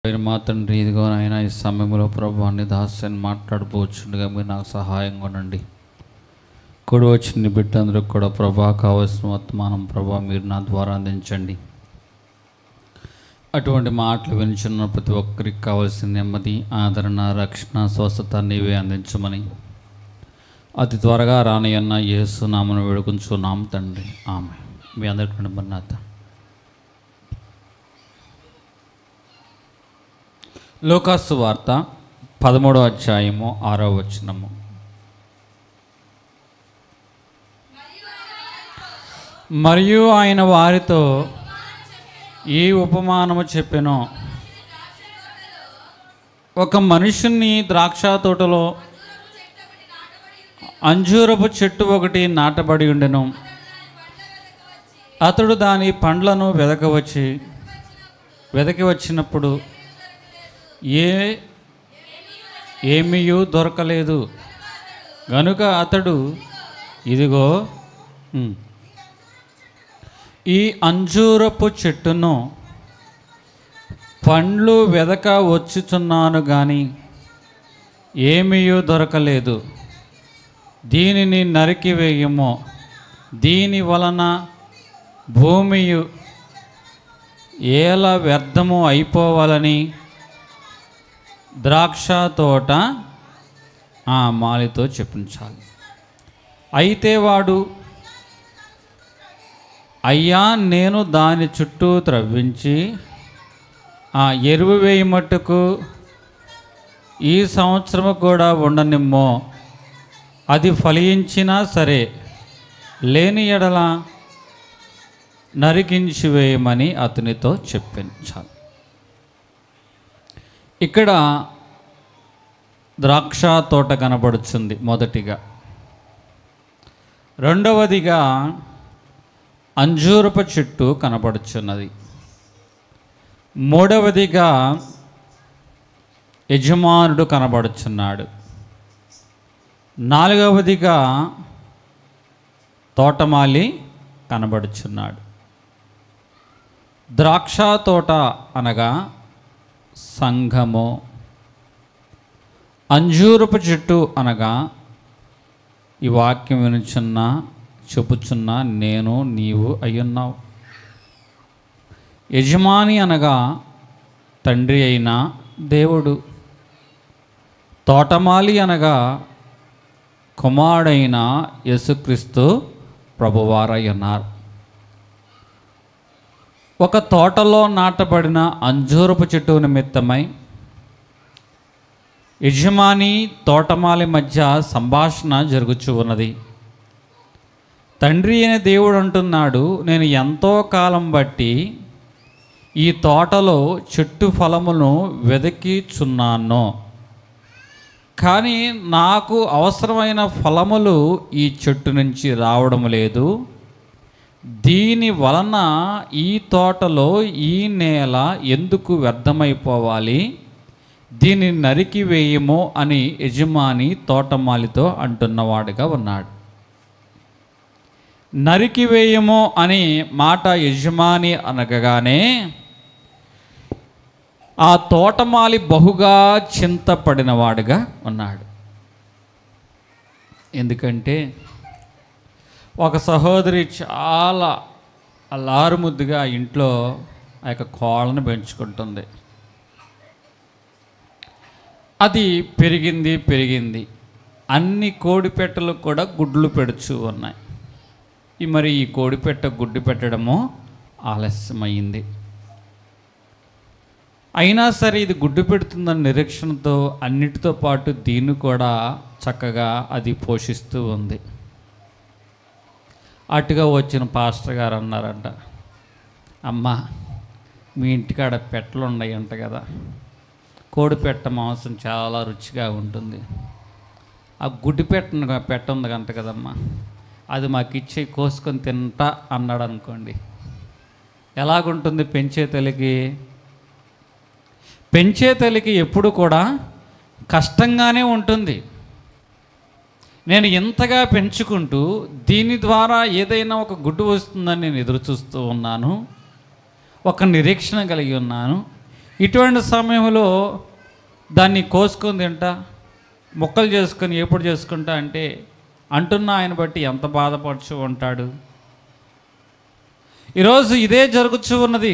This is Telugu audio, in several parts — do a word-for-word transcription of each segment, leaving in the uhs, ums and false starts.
ఆయన మా తండ్రి, ఇదిగో నాయన ఈ సమయంలో ప్రభు అన్ని దాస్యాన్ని మాట్లాడిపోవచ్చుండగా మీరు నాకు సహాయంగా ఉండండి. కూడి వచ్చిన బిడ్డందరికి కూడా ప్రభా కావలసిన వర్తమానం ప్రభా మీరు నా ద్వారా అందించండి. అటువంటి మాటలు వినిచున్న ప్రతి ఒక్కరికి కావాల్సిన నెమ్మది, ఆదరణ, రక్షణ, స్వస్థత నీవే అందించమని అతి త్వరగా రానయ్యన్న యేసు నామమున వేడుకొంచున్నాము తండ్రి, ఆమె. మీ అందరికీ మన్నాత. లూకాసు వార్త పదమూడో అధ్యాయము ఆరో వచనము. మరియు ఆయన వారితో ఈ ఉపమానము చెప్పెను. ఒక మనుషుని ద్రాక్ష తోటలో అంజూరపు చెట్టు ఒకటి నాటబడి ఉండెను. అతడు దాని పండ్లను వెదకవచ్చి వెదకి వచ్చినప్పుడు ఏ ఏమీయూ దొరకలేదు. గనుక అతడు, ఇదిగో ఈ అంజూరపు చెట్టును పండ్లు వెదక వచ్చుచున్నాను కానీ ఏమీయూ దొరకలేదు. దీనిని నరికివేయము, దీని వలన భూమి ఏల వ్యర్థము అయిపోవాలని ద్రాక్ష తోట ఆ మాలితో చెప్పించాలి. అయితే వాడు, అయ్యా నేను దాని చుట్టూ త్రవ్వించి ఆ ఎరువు వేయి మట్టుకు ఈ సంవత్సరము కూడా ఉండనిమ్మో, అది ఫలించినా సరే, లేని ఎడల నరికించి వేయమని అతనితో చెప్పించాలి. ఇక్కడ ద్రాక్ష తోట కనబడుతుంది మొదటిగా. రెండవదిగా అంజూరపు చెట్టు కనబడుచున్నది. మూడవదిగా యజమానుడు కనబడుచున్నాడు. నాలుగవదిగా తోటమాలి కనబడుచున్నాడు. ద్రాక్ష తోట అనగా సంఘము, అంజూరపు చెట్టు అనగా ఈ వాక్యం వినుచున్న చెప్పుచున్న నేను నీవు అయ్యున్నావు. యజమాని అనగా తండ్రి అయిన దేవుడు. తోటమాలి అనగా కుమారుడైన యేసుక్రీస్తు ప్రభువారై ఉన్నారు. ఒక తోటలో నాటబడిన అంజూరపు చెట్టు నిమిత్తమై యజమాని తోటమాలి మధ్య సంభాషణ జరుగుచూ ఉన్నది. తండ్రి అయిన దేవుడు అంటున్నాడు, నేను ఎంతో కాలం బట్టి ఈ తోటలో చెట్టు ఫలమును వెదకిచున్నాను, కానీ నాకు అవసరమైన ఫలములు ఈ చెట్టు నుంచి రావడం లేదు. దీని వలన ఈ తోటలో ఈ నేల ఎందుకు వ్యర్థమైపోవాలి, దీన్ని నరికివేయము అని యజమాని తోటమాలితో అంటున్నవాడుగా ఉన్నాడు. నరికివేయము అని మాట యజమాని అనగానే ఆ తోటమాలి బహుగా చింతపడినవాడుగా ఉన్నాడు. ఎందుకంటే ఒక సహోదరి చాలా అల్లారుముద్దుగా ఇంట్లో ఆ యొక్క కోళ్ళను పెంచుకుంటుంది. అది పెరిగింది పెరిగింది అన్ని కోడిపెట్టలు కూడా గుడ్లు పెడుచు ఉన్నాయి. ఈ మరి ఈ కోడిపెట్ట గుడ్డు పెట్టడము ఆలస్యమైంది. అయినా సరే ఇది గుడ్డు పెడుతుందన్న నిరీక్షణతో అన్నిటితో పాటు దీన్ని కూడా చక్కగా అది పోషిస్తూ ఉంది. అటుగా వచ్చిన పాస్టర్ గారు అన్నారంట, అమ్మ మీ ఇంటికాడ పెట్టలు ఉన్నాయంట కదా, కోడి పెట్ట మాంసం చాలా రుచిగా ఉంటుంది, ఆ గుడ్డి పెట్ట పెట్ట ఉంది అంట కదమ్మా, అది మాకు ఇచ్చి కోసుకొని తింటా అన్నాడు అనుకోండి. ఎలాగుంటుంది పెంచే తల్లికి? పెంచే తల్లికి ఎప్పుడు కూడా కష్టంగానే ఉంటుంది. నేను ఎంతగా పెంచుకుంటూ దీని ద్వారా ఏదైనా ఒక గుడ్డు వస్తుందని నేను ఎదురు చూస్తూ ఉన్నాను, ఒక నిరీక్షణ కలిగి ఉన్నాను. ఇటువంటి సమయంలో దాన్ని కోసుకొని తింటా, ముక్కలు చేసుకొని ఎప్పుడు చేసుకుంటా అంటే అంటున్న ఆయన బట్టి ఎంత బాధపడుచు ఉంటాడు. ఈరోజు ఇదే జరుగుతూ ఉన్నది.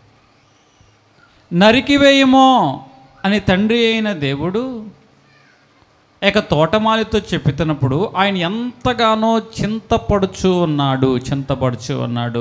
నరికివేయమో అని తండ్రి అయిన దేవుడు ఇక తోటమాలితో చెప్పుతున్నప్పుడు ఆయన ఎంతగానో చింతపడుచు ఉన్నాడు చింతపడుచు ఉన్నాడు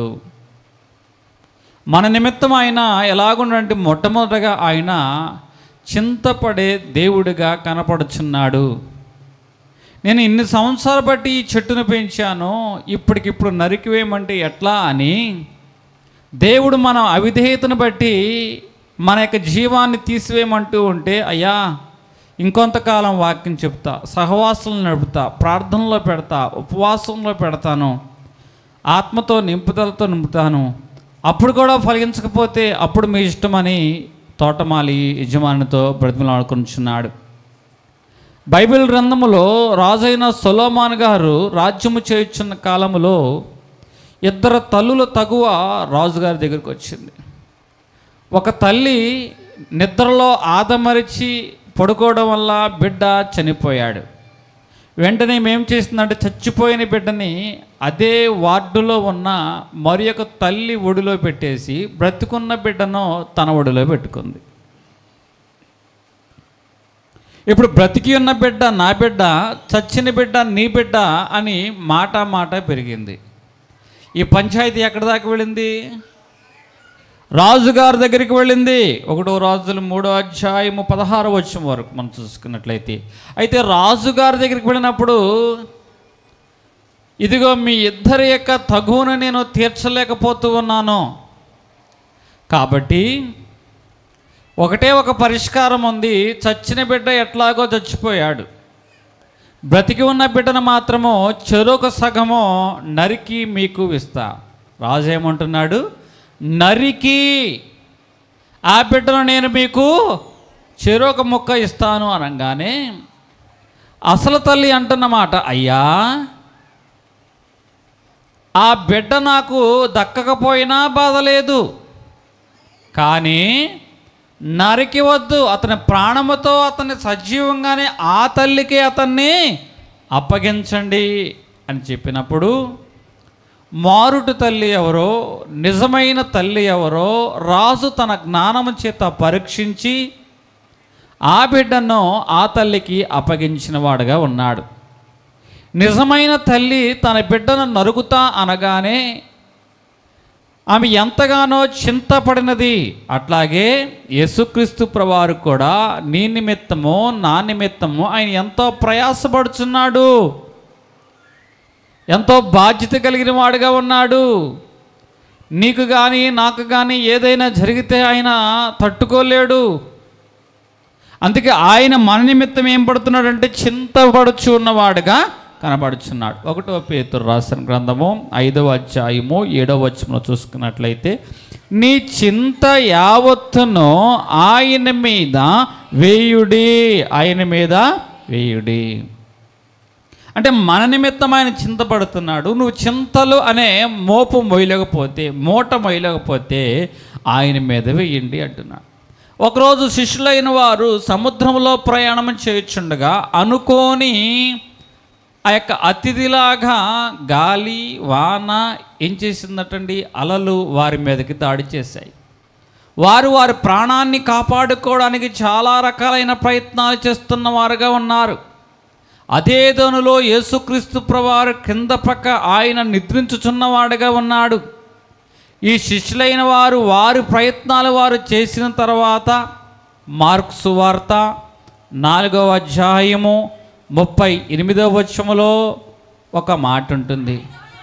మన నిమిత్తం ఆయన ఎలాగుండంటే మొట్టమొదటగా ఆయన చింతపడే దేవుడిగా కనపడుచున్నాడు. నేను ఇన్ని సంవత్సరాలు బట్టి ఈ చెట్టును పెంచాను, ఇప్పటికిప్పుడు నరికివేయమంటే ఎట్లా అని దేవుడు మన అవిధేయతను బట్టి మన యొక్క జీవాన్ని తీసివేయమంటూ ఉంటే, అయ్యా ఇంకొంతకాలం వాక్యం చెప్తా, సహవాసంలో నడుపుతా, ప్రార్థనలో పెడతా, ఉపవాసంలో పెడతాను, ఆత్మతో నింపుదలతో నింపుతాను, అప్పుడు కూడా ఫలించకపోతే అప్పుడు మీ ఇష్టమని తోటమాలి యజమానితో బ్రతిమలాడుకుంటున్నాడు. బైబిల్ గ్రంథములో రాజైన సొలొమోను గారు రాజ్యము చేయుచున్న కాలములో ఇద్దరు తల్లుల తగువ రాజుగారి దగ్గరికి వచ్చింది. ఒక తల్లి నిద్రలో ఆదమరిచి పడుకోవడం వల్ల బిడ్డ చనిపోయాడు. వెంటనే ఏం చేసిందంటే చచ్చిపోయిన బిడ్డని అదే వార్డులో ఉన్న మరి ఒక తల్లి ఒడిలో పెట్టేసి బ్రతుకున్న బిడ్డను తన ఒడిలో పెట్టుకుంది. ఇప్పుడు బ్రతికి ఉన్న బిడ్డ నా బిడ్డ, చచ్చిన బిడ్డ నీ బిడ్డ అని మాట మాట పెరిగింది. ఈ పంచాయతీ ఎక్కడి దాకా వెళ్ళింది? రాజుగారి దగ్గరికి వెళ్ళింది. ఒకటో రాజులు మూడో అధ్యాయము పదహారు వచనం వరకు మనం చూసుకున్నట్లయితే, అయితే రాజుగారి దగ్గరికి వెళ్ళినప్పుడు ఇదిగో మీ ఇద్దరి యొక్క తగువును నేను తీర్చలేకపోతూ ఉన్నాను, కాబట్టి ఒకటే ఒక పరిష్కారం ఉంది. చచ్చిన బిడ్డ ఎట్లాగో చచ్చిపోయాడు, బ్రతికి ఉన్న బిడ్డను మాత్రము చెరొక సగము నరికి మీకు ఇస్తా. రాజు ఏమంటున్నాడు? నరికి ఆ బిడ్డను నేను మీకు చెరొక ముక్క ఇస్తాను అనగానే అసలు తల్లి అంటున్నమాట, అయ్యా ఆ బిడ్డ నాకు దక్కకపోయినా బాధ లేదు, కానీ నరికి వద్దు, అతని ప్రాణముతో అతన్ని సజీవంగానే ఆ తల్లికి అతన్ని అప్పగించండి అని చెప్పినప్పుడు మారుటు తల్లి ఎవరో, నిజమైన తల్లి ఎవరో రాజు తన జ్ఞానము చేత పరీక్షించి ఆ బిడ్డను ఆ తల్లికి అప్పగించిన వాడుగా ఉన్నాడు. నిజమైన తల్లి తన బిడ్డను నరుకుతా అనగానే ఆమె ఎంతగానో చింతపడినది. అట్లాగే యేసుక్రీస్తు ప్రభువారు కూడా నీ నిమిత్తము నా నిమిత్తము ఆయన ఎంతో ప్రయాసపడుచున్నాడు, ఎంతో బాధ్యత కలిగిన వాడుగా ఉన్నాడు. నీకు కానీ నాకు కానీ ఏదైనా జరిగితే ఆయన తట్టుకోలేడు. అందుకే ఆయన మన నిమిత్తం ఏం పడుతున్నాడంటే చింతపడుచు ఉన్నవాడుగా కనబడుచున్నాడు. ఒకటో పేతురు రాసిన గ్రంథము ఐదవ అధ్యాయము ఏడవ వచనంలో చూసుకున్నట్లయితే, నీ చింత యావత్తును ఆయన మీద వేయుడి, ఆయన మీద వేయుడి. అంటే మన నిమిత్తం ఆయన చింతపడుతున్నాడు. నువ్వు చింతలు అనే మోపు మొయ్యలేకపోతే, మూట మొయ్యలేకపోతే ఆయన మీద వేయండి అంటున్నాడు. ఒకరోజు శిష్యులైన వారు సముద్రంలో ప్రయాణం చేయుచుండగా అనుకోని ఆ యొక్క అతిథిలాగా గాలి వాన ఏం చేసిందటండి, అలలు వారి మీదకి దాడి చేశాయి. వారు వారి ప్రాణాన్ని కాపాడుకోవడానికి చాలా రకాలైన ప్రయత్నాలు చేస్తున్న వారుగా ఉన్నారు. అదే దోణిలో యేసుక్రీస్తు ప్రభువారు కింద పక్క ఆయన నిద్రించుచున్నవాడుగా ఉన్నాడు. ఈ శిష్యులైన వారు వారి ప్రయత్నాలు వారు చేసిన తర్వాత మార్కు సువార్త నాలుగవ అధ్యాయము ముప్పై ఎనిమిదవ వచనములో ఒక మాట ఉంటుంది.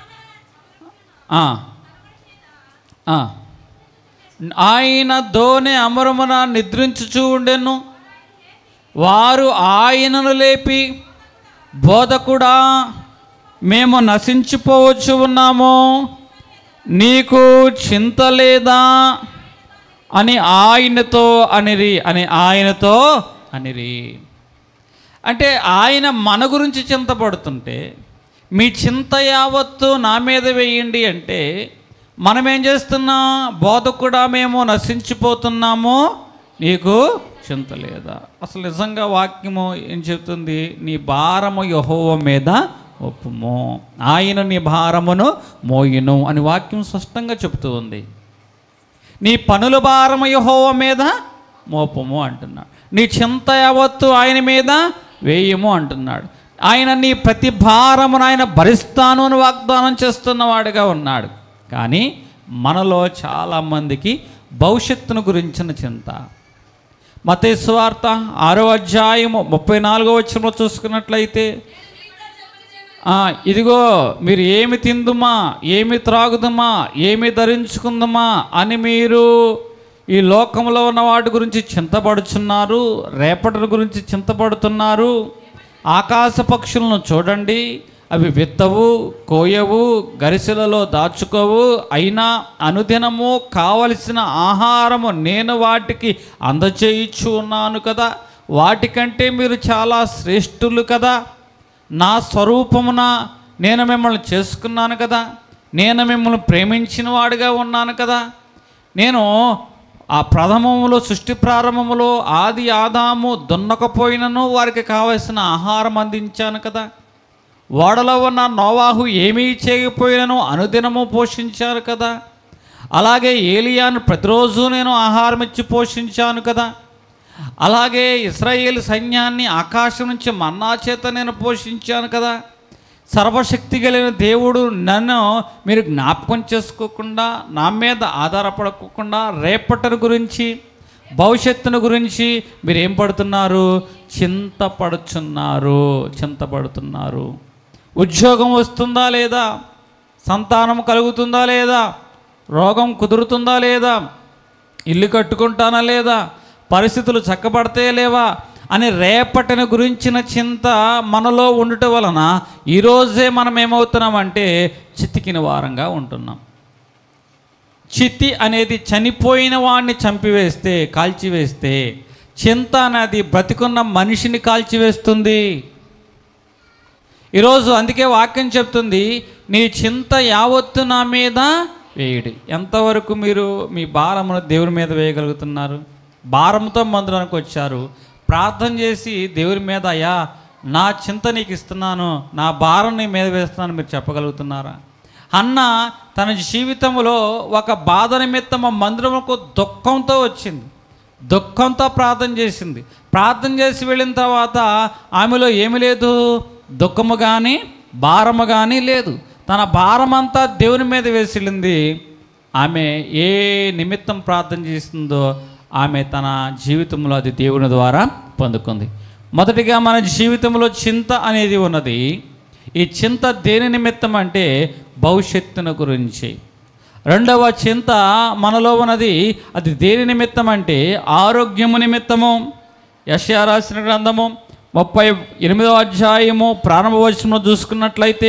ఆయన దోణి అమరమున నిద్రించుచూ ఉండెను, వారు ఆయనను లేపి, బోధకుడా మేము నశించిపోవచ్చు ఉన్నాము, నీకు చింత లేదా అని ఆయనతో అనిరి అని ఆయనతో అనిరి. అంటే ఆయన మన గురించి చింతపడుతుంటే మీ చింత యావత్తు నా మీద వేయండి అంటే మనం ఏం చేస్తున్నాం? బోధకుడా మేము నశించిపోతున్నాము, నీకు చింత లేదా? అసలు నిజంగా వాక్యము ఏం చెప్తుంది? నీ భారము యెహోవా మీద ఒప్పుము, ఆయన నీ భారమును మోయును అని వాక్యం స్పష్టంగా చెప్తూ ఉంది. నీ పనుల భారము యెహోవా మీద మోపము అంటున్నాడు. నీ చింత యావత్తు ఆయన మీద వేయము అంటున్నాడు. ఆయన నీ ప్రతి భారమును ఆయన భరిస్తాను అని వాగ్దానం చేస్తున్నవాడుగా ఉన్నాడు. కానీ మనలో చాలామందికి భవిష్యత్తును గురించిన చింత. మత్తయి సువార్త ఆరో అధ్యాయము ముప్పై నాలుగో వచనంలో చూసుకున్నట్లయితే, ఇదిగో మీరు ఏమి తిందుమా, ఏమి త్రాగుదుమా, ఏమి ధరించుకుందుమా అని మీరు ఈ లోకంలో ఉన్న వాటి గురించి చింతపడుచున్నారు, రేపటి గురించి చింతపడుతున్నారు. ఆకాశ పక్షులను చూడండి, అవి విత్తవు, కోయవు, గరిసెలలో దాచుకోవు, అయినా అనుదినము కావలసిన ఆహారము నేను వాటికి అందచేయిచ్చు ఉన్నాను కదా, వాటికంటే మీరు చాలా శ్రేష్ఠులు కదా, నా స్వరూపమున నేను మిమ్మల్ని చేసుకున్నాను కదా, నేను మిమ్మల్ని ప్రేమించిన వాడిగా ఉన్నాను కదా, నేను ఆ ప్రథమములో సృష్టి ప్రారంభములో ఆది ఆదాము దున్నకపోయినను వారికి కావలసిన ఆహారం అందించాను కదా, ఓడలో ఉన్న నోవాహు ఏమీ చేయకపోయినను అనుదినము పోషించారు కదా, అలాగే ఏలియాను ప్రతిరోజు నేను ఆహారం ఇచ్చి పోషించాను కదా, అలాగే ఇశ్రాయేలు సైన్యాన్ని ఆకాశం నుంచి మన్నా చేత నేను పోషించాను కదా. సర్వశక్తి కలిగిన దేవుడు నన్ను మీరు జ్ఞాపకం చేసుకోకుండా, నా మీద ఆధారపడకుండా రేపటిని గురించి భవిష్యత్తును గురించి మీరు ఏం పడుతున్నారు? చింతపడుచున్నారు చింతపడుతున్నారు ఉద్యోగం వస్తుందా లేదా, సంతానం కలుగుతుందా లేదా, రోగం కుదురుతుందా లేదా, ఇల్లు కట్టుకుంటానా లేదా, పరిస్థితులు చక్కబడితే లేవా అని రేపటిని గురించిన చింత మనలో ఉండటం వలన ఈరోజే మనం ఏమవుతున్నామంటే చితికిన వారంగా ఉంటున్నాం. చితి అనేది చనిపోయిన వాడిని చంపివేస్తే, కాల్చివేస్తే, చింత అనేది బ్రతికున్న మనిషిని కాల్చివేస్తుంది. ఈరోజు అందుకే వాక్యం చెప్తుంది, నీ చింత యావత్తు నా మీద వేయుడి. ఎంతవరకు మీరు మీ భారమును దేవుని మీద వేయగలుగుతున్నారు? భారంతో మందిరానికి వచ్చారు, ప్రార్థన చేసి దేవుని మీద, అయ్యా నా చింత నీకు ఇస్తున్నాను, నా భారం నీ మీద వేస్తున్నాను మీరు చెప్పగలుగుతున్నారా? అన్న తన జీవితంలో ఒక బాధ నిమిత్తం మందిరముకు దుఃఖంతో వచ్చింది, దుఃఖంతో ప్రార్థన చేసింది. ప్రార్థన చేసి వెళ్ళిన తర్వాత ఆమెలో ఏమి లేదు, దుఃఖము కానీ భారము కానీ లేదు. తన భారమంతా దేవుని మీద వేసి వెళ్ళింది. ఆమె ఏ నిమిత్తం ప్రార్థన చేసిందో ఆమె తన జీవితంలో అది దేవుని ద్వారా పొందుకుంది. మొదటిగా మన జీవితంలో చింత అనేది ఉన్నది. ఈ చింత దేని నిమిత్తం అంటే భవిష్యత్తును గురించి. రెండవ చింత మనలో ఉన్నది, అది దేని నిమిత్తం అంటే ఆరోగ్యము నిమిత్తము. యెషయా రాసిన గ్రంథము ముప్పై ఎనిమిదవ అధ్యాయము ప్రారంభ వచనంలో చూసుకున్నట్లయితే,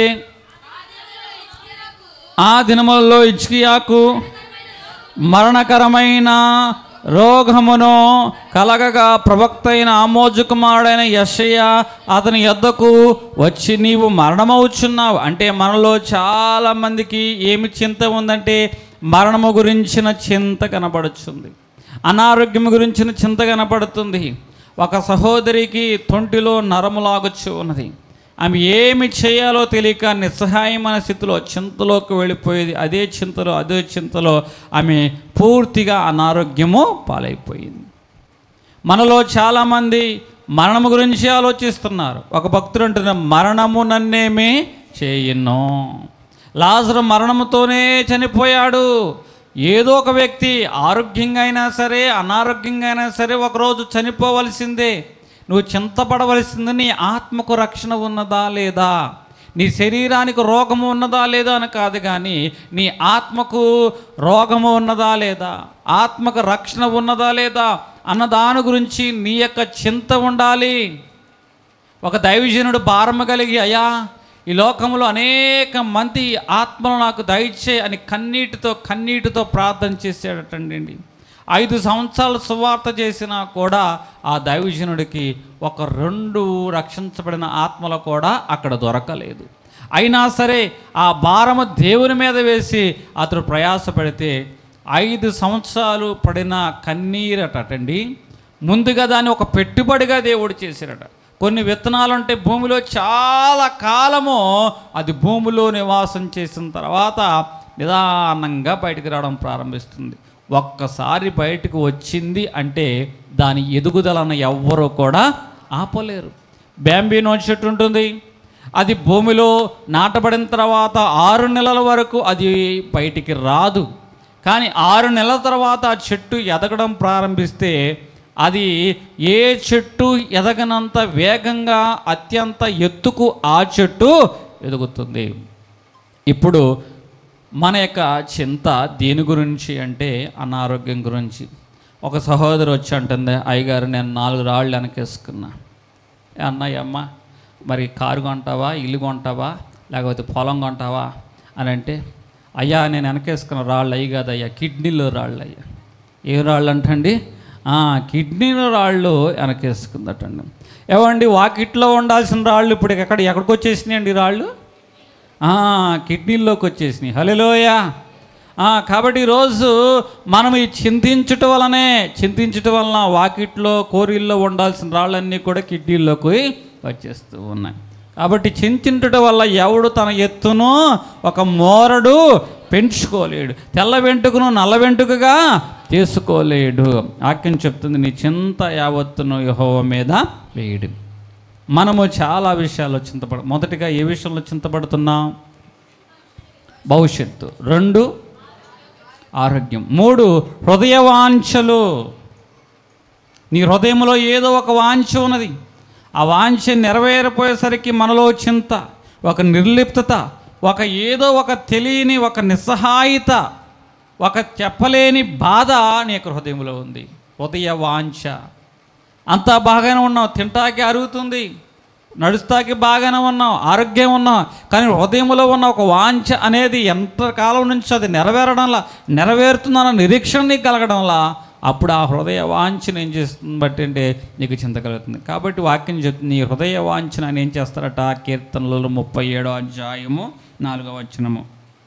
ఆ దినములలో హిజ్కియాకు మరణకరమైన రోగమును కలగగా ప్రవక్త అయిన ఆమోజు కుమారుడైన యెషయా అతని యొద్దకు వచ్చి, నీవు మరణమవుచున్నావు అంటే మనలో చాలామందికి ఏమి చింత ఉందంటే మరణము గురించిన చింత కనపడుతుంది, అనారోగ్యం గురించిన చింత కనపడుతుంది. ఒక సహోదరికి తొంటిలో నరము లాగొచ్చు ఉన్నది. ఆమె ఏమి చేయాలో తెలియక నిస్సహాయమైన స్థితిలో చింతలోకి వెళ్ళిపోయేది. అదే చింతలో అదే చింతలో ఆమె పూర్తిగా అనారోగ్యము పాలైపోయింది. మనలో చాలామంది మరణము గురించి ఆలోచిస్తున్నారు. ఒక భక్తుడు అంటున్న, మరణము నన్నేమి చేయను. లాజరు మరణముతోనే చనిపోయాడు. ఏదో ఒక వ్యక్తి ఆరోగ్యంగా అయినా సరే అనారోగ్యంగా అయినా సరే ఒకరోజు చనిపోవలసిందే. నువ్వు చింతపడవలసింది నీ ఆత్మకు రక్షణ ఉన్నదా లేదా, నీ శరీరానికి రోగము ఉన్నదా లేదా అని కాదు, కానీ నీ ఆత్మకు రోగము ఉన్నదా లేదా, ఆత్మకు రక్షణ ఉన్నదా లేదా అన్న దాని గురించి నీ యొక్క చింత ఉండాలి. ఒక దైవజనుడు భారము కలిగి, అయ్యా ఈ లోకంలో అనేక మంది ఆత్మలు నాకు దయచే అని కన్నీటితో కన్నీటితో ప్రార్థన చేసేటండి. ఐదు సంవత్సరాలు సువార్త చేసినా కూడా ఆ దైవజనుడికి ఒక రెండు రక్షించబడిన ఆత్మలు కూడా అక్కడ దొరకలేదు. అయినా సరే ఆ భారము దేవుని మీద వేసి అతడు ప్రయాసపడితే ఐదు సంవత్సరాలు పడిన కన్నీరటండి ముందుగా దాన్ని ఒక పెట్టుబడిగా దేవుడు చేశారట. కొన్ని విత్తనాలు అంటే భూమిలో చాలా కాలము అది భూమిలో నివాసం చేసిన తర్వాత నిదానంగా బయటికి రావడం ప్రారంభిస్తుంది. ఒక్కసారి బయటకు వచ్చింది అంటే దాని ఎదుగుదలను ఎవ్వరూ కూడా ఆపలేరు. బ్యాంబీనో చెట్టు ఉంటుంది, అది భూమిలో నాటబడిన తర్వాత ఆరు నెలల వరకు అది బయటికి రాదు. కానీ ఆరు నెలల తర్వాత ఆ చెట్టు ఎదగడం ప్రారంభిస్తే అది ఏ చెట్టు ఎదగనంత వేగంగా అత్యంత ఎత్తుకు ఆ చెట్టు ఎదుగుతుంది. ఇప్పుడు మన యొక్క చింత దేని గురించి అంటే అనారోగ్యం గురించి. ఒక సహోదరు వచ్చి అంటుంది, అయ్యగారు నేను నాలుగు రాళ్ళు వెనకేసుకున్నా. అన్నయ్య అమ్మ మరి కారు కొంటావా, ఇల్లు కొంటావా, లేకపోతే పొలం కొంటావా అని అంటే, అయ్యా నేను వెనకేసుకున్న రాళ్ళు అయ్యి కాదయ్యా, కిడ్నీలో రాళ్ళు అయ్యా. ఏ రాళ్ళు అంటండి? కిడ్నీలో రాళ్ళు వెనకేసుకుందటండి. ఏమండి వాకిట్లో ఉండాల్సిన రాళ్ళు ఇప్పుడు ఎక్కడ ఎక్కడికి వచ్చేసినాయండి రాళ్ళు? కిడ్నీల్లోకి వచ్చేసినాయి. హల్లెలూయా. కాబట్టి ఈరోజు మనం ఈ చింతించటం వలనే చింతించటం వలన వాకిట్లో కోరిల్లో ఉండాల్సిన రాళ్ళన్నీ కూడా కిడ్నీల్లోకి వచ్చేస్తూ ఉన్నాయి. కాబట్టి చింతించటం వల్ల ఎవడు తన ఎత్తును ఒక మోరడు పెంచుకోలేడు, తెల్ల వెంట్రుకను నల్ల వెంట్రుకగా చేసుకోలేడు. వాక్యం చెప్తుంది, నీ చింత యావత్తును యెహోవా మీద వేయడు. మనము చాలా విషయాల్లో చింతపడ మొదటిగా ఏ విషయంలో చింతపడుతున్నాం? భవిష్యత్తు. రెండు ఆరోగ్యం. మూడు హృదయ వాంఛలు. నీ హృదయంలో ఏదో ఒక వాంఛ ఉన్నది, ఆ వాంఛ నెరవేరిపోయేసరికి మనలో చింత, ఒక నిర్లిప్తత, ఒక ఏదో ఒక తెలియని ఒక నిస్సహాయత, ఒక చెప్పలేని బాధ నీ యొక్క హృదయంలో ఉంది. హృదయ వాంఛ. అంతా బాగానే ఉన్నావు, తింటాకి అరుగుతుంది, నడుస్తాకి బాగానే ఉన్నావు, ఆరోగ్యం ఉన్నావు, కానీ హృదయంలో ఉన్న ఒక వాంఛ అనేది ఎంతకాలం నుంచి అది నెరవేరడంలా నెరవేరుతుందన్న నిరీక్షణ నీకు కలగడంలా అప్పుడు ఆ హృదయ వాంఛను ఏం చేస్తుంది బట్టి అంటే నీకు చింత కలుగుతుంది. కాబట్టి వాక్యం చెప్తుంది, నీ హృదయ వాంఛను అని ఏం చేస్తారట? కీర్తనలలో ముప్పై ఏడో అధ్యాయము నాలుగవ వచనము.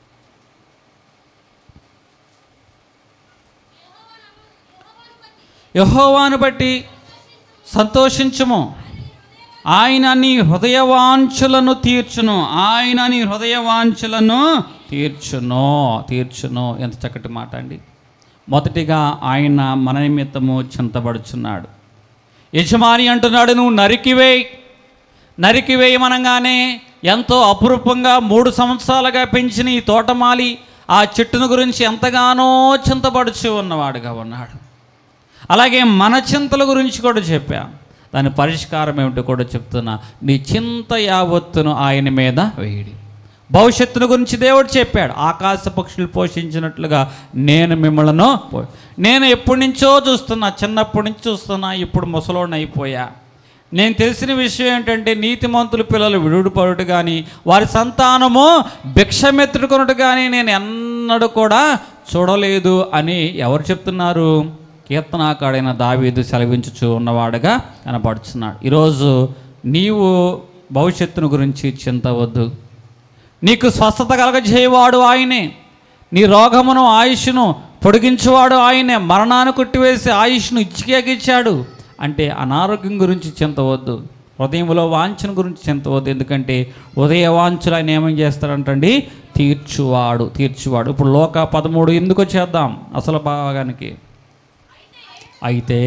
యెహోవాను బట్టి సంతోషించుము, ఆయన నీ హృదయ వాంఛలను తీర్చును, ఆయన నీ హృదయ వాంఛలను తీర్చును తీర్చును ఎంత చక్కటి మాట అండి. మొదటిగా ఆయన మన నిమిత్తము చింతపడుచున్నాడు. యజమాని అంటున్నాడు, నువ్వు నరికివేయి. నరికివేయమనగానే ఎంతో అపురూపంగా మూడు సంవత్సరాలుగా పెంచిన ఈ తోటమాలి ఆ చెట్టును గురించి ఎంతగానో చింతపడుచు ఉన్నవాడుగా ఉన్నాడు. అలాగే మన చింతల గురించి కూడా చెప్పా, దాని పరిష్కారం ఏమిటో కూడా చెప్తున్నా. నీ చింత యావత్తును ఆయన మీద వేయడి. భవిష్యత్తును గురించి దేవుడు చెప్పాడు, ఆకాశ పక్షులు పోషించినట్లుగా నేను మిమ్మల్ని పో నేను ఎప్పటి నుంచో చూస్తున్నా, చిన్నప్పటి నుంచి చూస్తున్నా, ఇప్పుడు ముసలోడిని అయిపోయా. నేను తెలిసిన విషయం ఏంటంటే నీతిమంతుల పిల్లలు విడుపడుట కానీ వారి సంతానము భిక్షమెత్తుకొనుట కానీ నేను ఎన్నడూ కూడా చూడలేదు అని ఎవరు చెప్తున్నారు? కీర్తనాకాడైన దావీదు సెలవించుచు ఉన్నవాడుగా కనపడుతున్నాడు. ఈరోజు నీవు భవిష్యత్తును గురించి చింతవద్దు. నీకు స్వస్థత కలగజేయవాడు ఆయనే, నీ రోగమును ఆయుష్ను పొడిగించేవాడు ఆయనే, మరణాన్ని కొట్టివేసి ఆయుష్ను ఇచ్చికేకిచ్చాడు. అంటే అనారోగ్యం గురించి చింతవద్దు, హృదయంలో వాంఛన గురించి చింతవద్దు. ఎందుకంటే ఉదయ వాంఛలు ఆయన ఏమేం చేస్తాడంటండి? తీర్చువాడు తీర్చువాడు ఇప్పుడు లోక పదమూడు ఎందుకు వచ్చేద్దాం అసలు భాగానికి. అయితే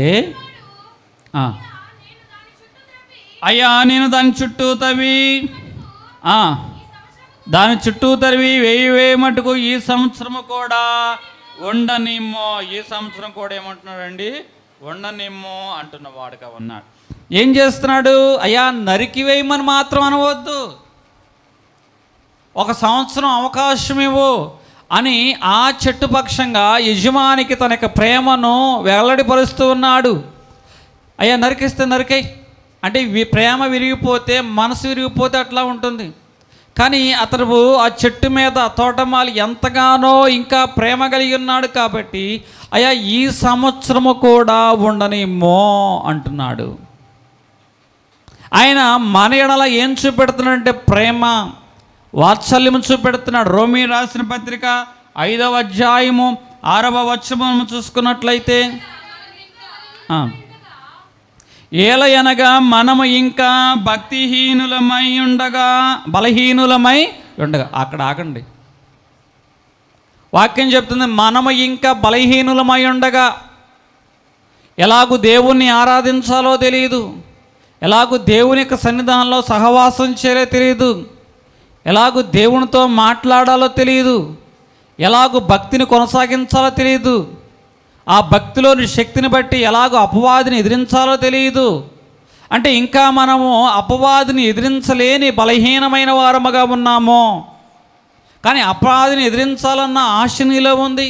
అయ్యా నేను దాని చుట్టూ తవి దాని చుట్టూ తరివి వేయి వేయి మటుకు ఈ సంవత్సరము కూడా ఉండనిమ్మో. ఈ సంవత్సరం కూడా ఏమంటున్నాడండి? ఉండనిమ్మో అంటున్న వాడుగా ఉన్నాడు. ఏం చేస్తున్నాడు? అయ్యా నరికి వేయమని మాత్రం అనవద్దు, ఒక సంవత్సరం అవకాశం ఇవ్వు అని ఆ చెట్టు పక్షంగా యజమానికి తన యొక్క ప్రేమను వెల్లడిపరుస్తూ ఉన్నాడు. అయ్యా నరికిస్తే నరికై అంటే ప్రేమ విరిగిపోతే, మనసు విరిగిపోతే అట్లా ఉంటుంది. కానీ అతను ఆ చెట్టు మీద తోటమాలి ఎంతగానో ఇంకా ప్రేమ కలిగి ఉన్నాడు కాబట్టి అయ్యా ఈ సంవత్సరము కూడా ఉండనిమ్మో అంటున్నాడు. ఆయన మన ఎడల ఏం చూపెడుతున్నాడంటే ప్రేమ, వాత్సల్యము చూపెడుతున్నాడు. రోమీ రాసిన పత్రిక ఐదవ అధ్యాయము ఆరవ వచనం చూసుకున్నట్లయితే, ఏలయనగా మనము ఇంకా భక్తిహీనులమై ఉండగా బలహీనులమై ఉండగా. అక్కడ ఆగండి. వాక్యం చెప్తుంది మనము ఇంకా బలహీనులమై ఉండగా. ఎలాగూ దేవుణ్ణి ఆరాధించాలో తెలియదు, ఎలాగూ దేవుని యొక్క సన్నిధానంలో సహవాసం చేయాలో తెలియదు, ఎలాగూ దేవునితో మాట్లాడాలో తెలియదు, ఎలాగూ భక్తిని కొనసాగించాలో తెలియదు, ఆ భక్తిలోని శక్తిని బట్టి ఎలాగో అపవాదిని ఎదిరించాలో తెలియదు. అంటే ఇంకా మనము అపవాదిని ఎదిరించలేని బలహీనమైన వారముగా ఉన్నాము. కానీ అపవాదిని ఎదిరించాలన్న ఆశ నీలో ఉంది,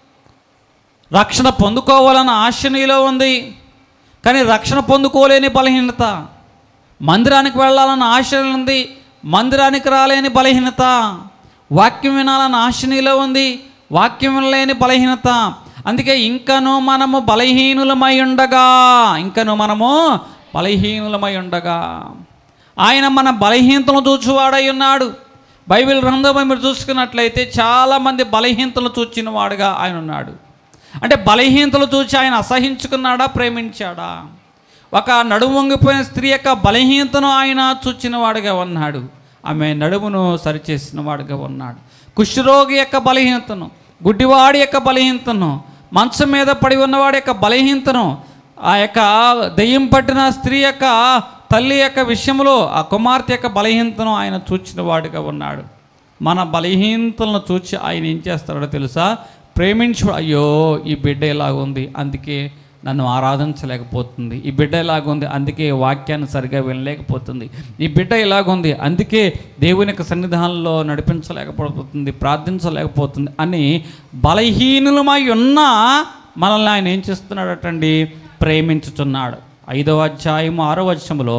రక్షణ పొందుకోవాలన్న ఆశ నీలో ఉంది, కానీ రక్షణ పొందుకోలేని బలహీనత. మందిరానికి వెళ్ళాలన్న ఆశ ఉంది, మందిరానికి రాలేని బలహీనత. వాక్యం వినాలన్న ఆశ నీలో ఉంది, వాక్యం వినలేని బలహీనత. అందుకే ఇంకను మనము బలహీనులమై ఉండగా, ఇంకను మనము బలహీనులమై ఉండగా ఆయన మన బలహీనతలను చూచువాడై ఉన్నాడు. బైబిల్ గ్రంథంలో మీరు చూసుకున్నట్లయితే చాలామంది బలహీనతలు చూచిన వాడుగా ఆయన ఉన్నాడు. అంటే బలహీనతలు చూచి ఆయన అసహించుకున్నాడా, ప్రేమించాడా? ఒక నడుము వంగిపోయిన స్త్రీ యొక్క బలహీనతను ఆయన చూచిన వాడుగా ఉన్నాడు, ఆమె నడుమును సరిచేసిన వాడుగా ఉన్నాడు. కుష్ఠరోగి యొక్క బలహీనతను, గుడ్డివాడి యొక్క బలహీనతను, మంచం మీద పడి ఉన్నవాడి యొక్క బలహీనతను, ఆ యొక్క దెయ్యం పట్టిన స్త్రీ యొక్క తల్లి యొక్క విషయంలో ఆ కుమార్తె యొక్క బలహీనతను ఆయన చూచిన వాడుగా ఉన్నాడు. మన బలహీనతలను చూచి ఆయన ఏం చేస్తాడో తెలుసా? ప్రేమించు. అయ్యో ఈ బిడ్డ ఎలాగుంది, అందుకే నన్ను ఆరాధించలేకపోతుంది. ఈ బిడ్డ ఎలాగుంది, అందుకే వాక్యాన్ని సరిగా వినలేకపోతుంది. ఈ బిడ్డ ఎలాగుంది, అందుకే దేవుని యొక్క సన్నిధానంలో నడిపించలేకపోతుంది, ప్రార్థించలేకపోతుంది అని బలహీనులమై ఉన్నా మనల్ని ఆయన ఏం చేస్తున్నాడటండి? ప్రేమించుచున్నాడు. ఐదవ అధ్యాయం ఆరో వచనములో,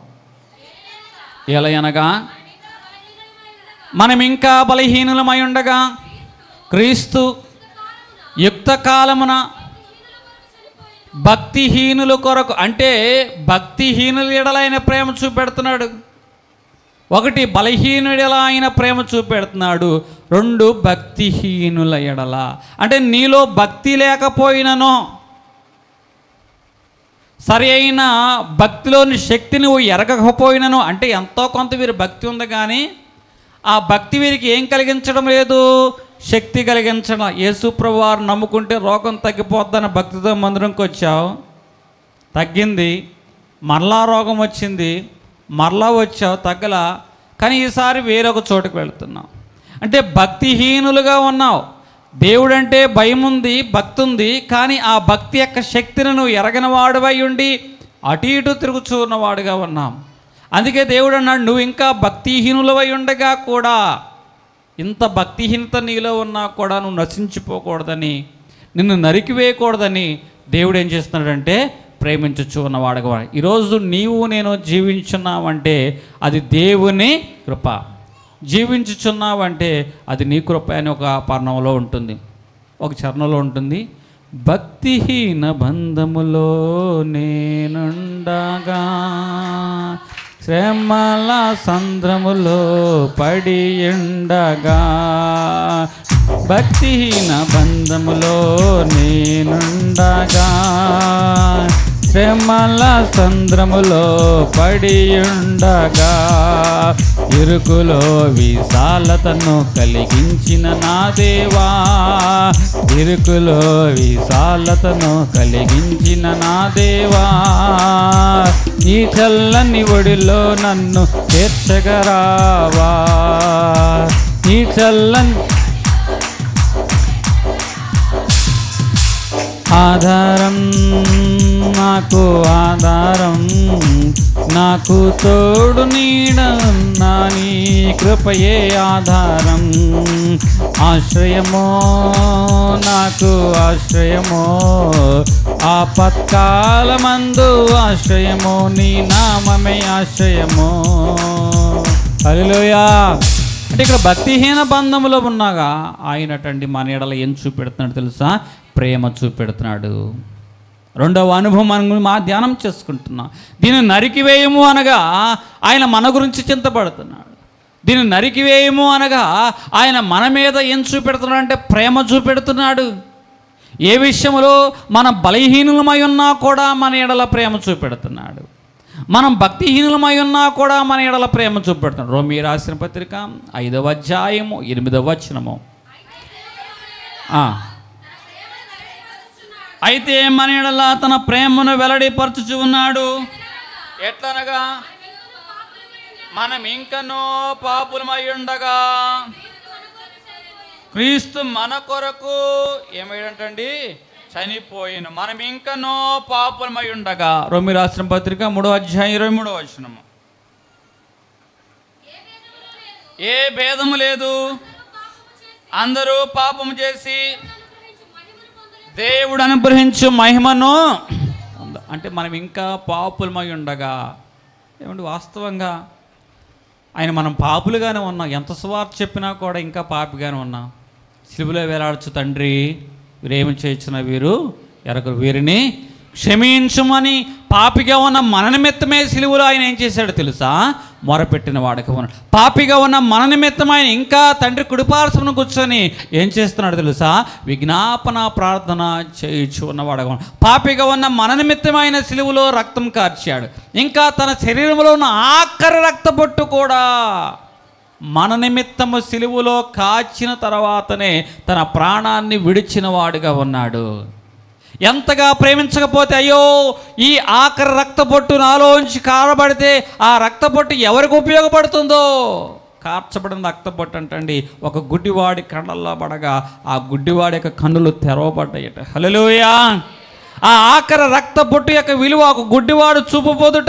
ఎలయనగా మనం ఇంకా బలహీనులమై ఉండగా క్రీస్తు యుక్త కాలమున భక్తిహీనుల కొరకు, అంటే భక్తిహీనుల ఎడల ఆయన ప్రేమ చూపెడుతున్నాడు. ఒకటి బలహీనుల ఎడల ఆయన ప్రేమ చూపెడుతున్నాడు, రెండు భక్తిహీనుల ఎడల. అంటే నీలో భక్తి లేకపోయినను, సరి అయిన భక్తిలోని శక్తి నువ్వు ఎరగకపోయినను, అంటే ఎంతో కొంత వీరి భక్తి ఉంది కానీ ఆ భక్తి వీరికి ఏం కలిగించడం లేదు? శక్తి కలిగించడం. యేసుప్రభు వారు నమ్ముకుంటే రోగం తగ్గిపోద్దన్న భక్తితో మందిరంకి వచ్చావు, తగ్గింది. మరలా రోగం వచ్చింది, మరలా వచ్చావు, తగ్గలా. కానీ ఈసారి వేరొక చోటుకు వెళుతున్నావు. అంటే భక్తిహీనులుగా ఉన్నావు. దేవుడంటే భయం ఉంది, భక్తి ఉంది, కానీ ఆ భక్తి యొక్క శక్తిని నువ్వు ఎరగని వాడువై ఉండి అటు ఇటు తిరుగుచూ ఉన్నవాడుగా ఉన్నాం. అందుకే దేవుడు అన్నాడు, నువ్వు ఇంకా భక్తిహీనులవై ఉండగా కూడా, ఇంత భక్తిహీనత నీలో ఉన్నా కూడా నువ్వు నశించిపోకూడదని, నిన్ను నరికివేయకూడదని దేవుడు ఏం చేస్తున్నాడంటే ప్రేమించచ్చు ఉన్నవాడుగా. ఈరోజు నీవు నేను జీవించున్నావంటే అది దేవుని కృప. జీవించుచున్నావంటే అది నీ కృప అని ఒక పర్ణంలో ఉంటుంది, ఒక చరణంలో ఉంటుంది. భక్తిహీన బంధములో నేనుండగా శ్రమల సంద్రములో పడి ఉండగా, భక్తిహీన బంధములో నేనుండగా శ్రమల సంద్రములో పడి ఉండగా, ఇరుకులో విశాలతను కలిగించిన నా దేవా, ఇరుకులో విశాలతను కలిగించిన నా దేవా, ఈ చల్లని ఒడిలో నన్ను చేర్చగరావా, ఈ చల్లని ఆధారం నాకు ఆధారం, నాకు తోడు నీడన్నా నీ కృపయే ఆధారం, ఆశ్రయమో నాకు ఆశ్రయమో, ఆపత్కాలమందు ఆశ్రయమో, నీ నామమే ఆశ్రయమో. హల్లెలూయా. అంటే ఇక్కడ భక్తిహీన బంధములో ఉన్నాగా ఆయనటండి మన ఎడల ఏం చూపెడుతున్నాడు తెలుసా? ప్రేమ చూపెడుతున్నాడు. రెండవ అనుభవం మనం మా ధ్యానం చేసుకుంటున్నాం. దీన్ని నరికివేయము అనగా ఆయన మన గురించి చింతపడుతున్నాడు. దీన్ని నరికివేయము అనగా ఆయన మన మీద ఏం చూపెడుతున్నాడు అంటే ప్రేమ చూపెడుతున్నాడు. ఏ విషయంలో మన బలహీనులమై ఉన్నా కూడా మన ఎడల ప్రేమ చూపెడుతున్నాడు. మనం భక్తిహీనులమై ఉన్నా కూడా మన ఎడల ప్రేమ చూపెడుతున్నాడు. రోమీ రాసిన పత్రిక ఐదవ అధ్యాయము ఎనిమిదవ వచనము. అయితే మన ఎడల తన ప్రేమను వెల్లడిపరచుచు ఉన్నాడు. ఎట్లనగా మనం ఇంకనూ పాపులమై ఉండగా క్రీస్తు మన కొరకు ఏమైంటండి చనిపోయిన. మనం ఇంకనూ పాపులమై ఉండగా. రోమీ రాసిన పత్రిక మూడో అధ్యాయం ఇరవై మూడో వచనము. ఏ భేదము లేదు, అందరూ పాపము చేసి దేవుడు అనుగ్రహించు మహిమను. అంటే మనం ఇంకా పాపులమై ఉండగా. ఏమంటే వాస్తవంగా ఆయన మనం పాపులుగానే ఉన్నాం. ఎంత సువార్త చెప్పినా కూడా ఇంకా పాపిగానే ఉన్నాం. సిలువలో వేలాడచ్చు తండ్రి వీరేమి చేయించిన వీరు ఎరగరు, వీరిని క్షమించుమని పాపిగా ఉన్న మన నిమిత్తమే సిలువలో ఆయన ఏం చేశాడు తెలుసా? మొరపెట్టిన వాడికి ఉన్నాడు. పాపిగా ఉన్న మన నిమిత్తం ఆయన ఇంకా తండ్రి కుడిపార్శ్వన కూర్చొని ఏం చేస్తున్నాడు తెలుసా? విజ్ఞాపన ప్రార్థన చేయించు ఉన్నవాడుగా ఉన్నాడు. పాపిగా ఉన్న మన నిమిత్తం ఆయన సిలువలో రక్తం కార్చాడు. ఇంకా తన శరీరంలో ఉన్న ఆఖరి రక్తపొట్టు కూడా మన నిమిత్తము సిలువలో కాచిన తర్వాతనే తన ప్రాణాన్ని విడిచిన వాడుగా ఉన్నాడు. ఎంతగా ప్రేమించకపోతే అయ్యో ఈ ఆఖరి రక్తపొట్టు నాలోంచి కారబడితే ఆ రక్తపొట్టు ఎవరికి ఉపయోగపడుతుందో. కార్చబడిన రక్తపొట్టు అంటండి ఒక గుడ్డివాడి కళ్ళల్లో పడగా ఆ గుడ్డివాడి యొక్క కన్నులు తెరవబడ్డాయట. హల్లెలూయా. ఆ ఆఖరి రక్తపొట్టు యొక్క విలువ ఒక గుడ్డివాడు చూపబోదుట.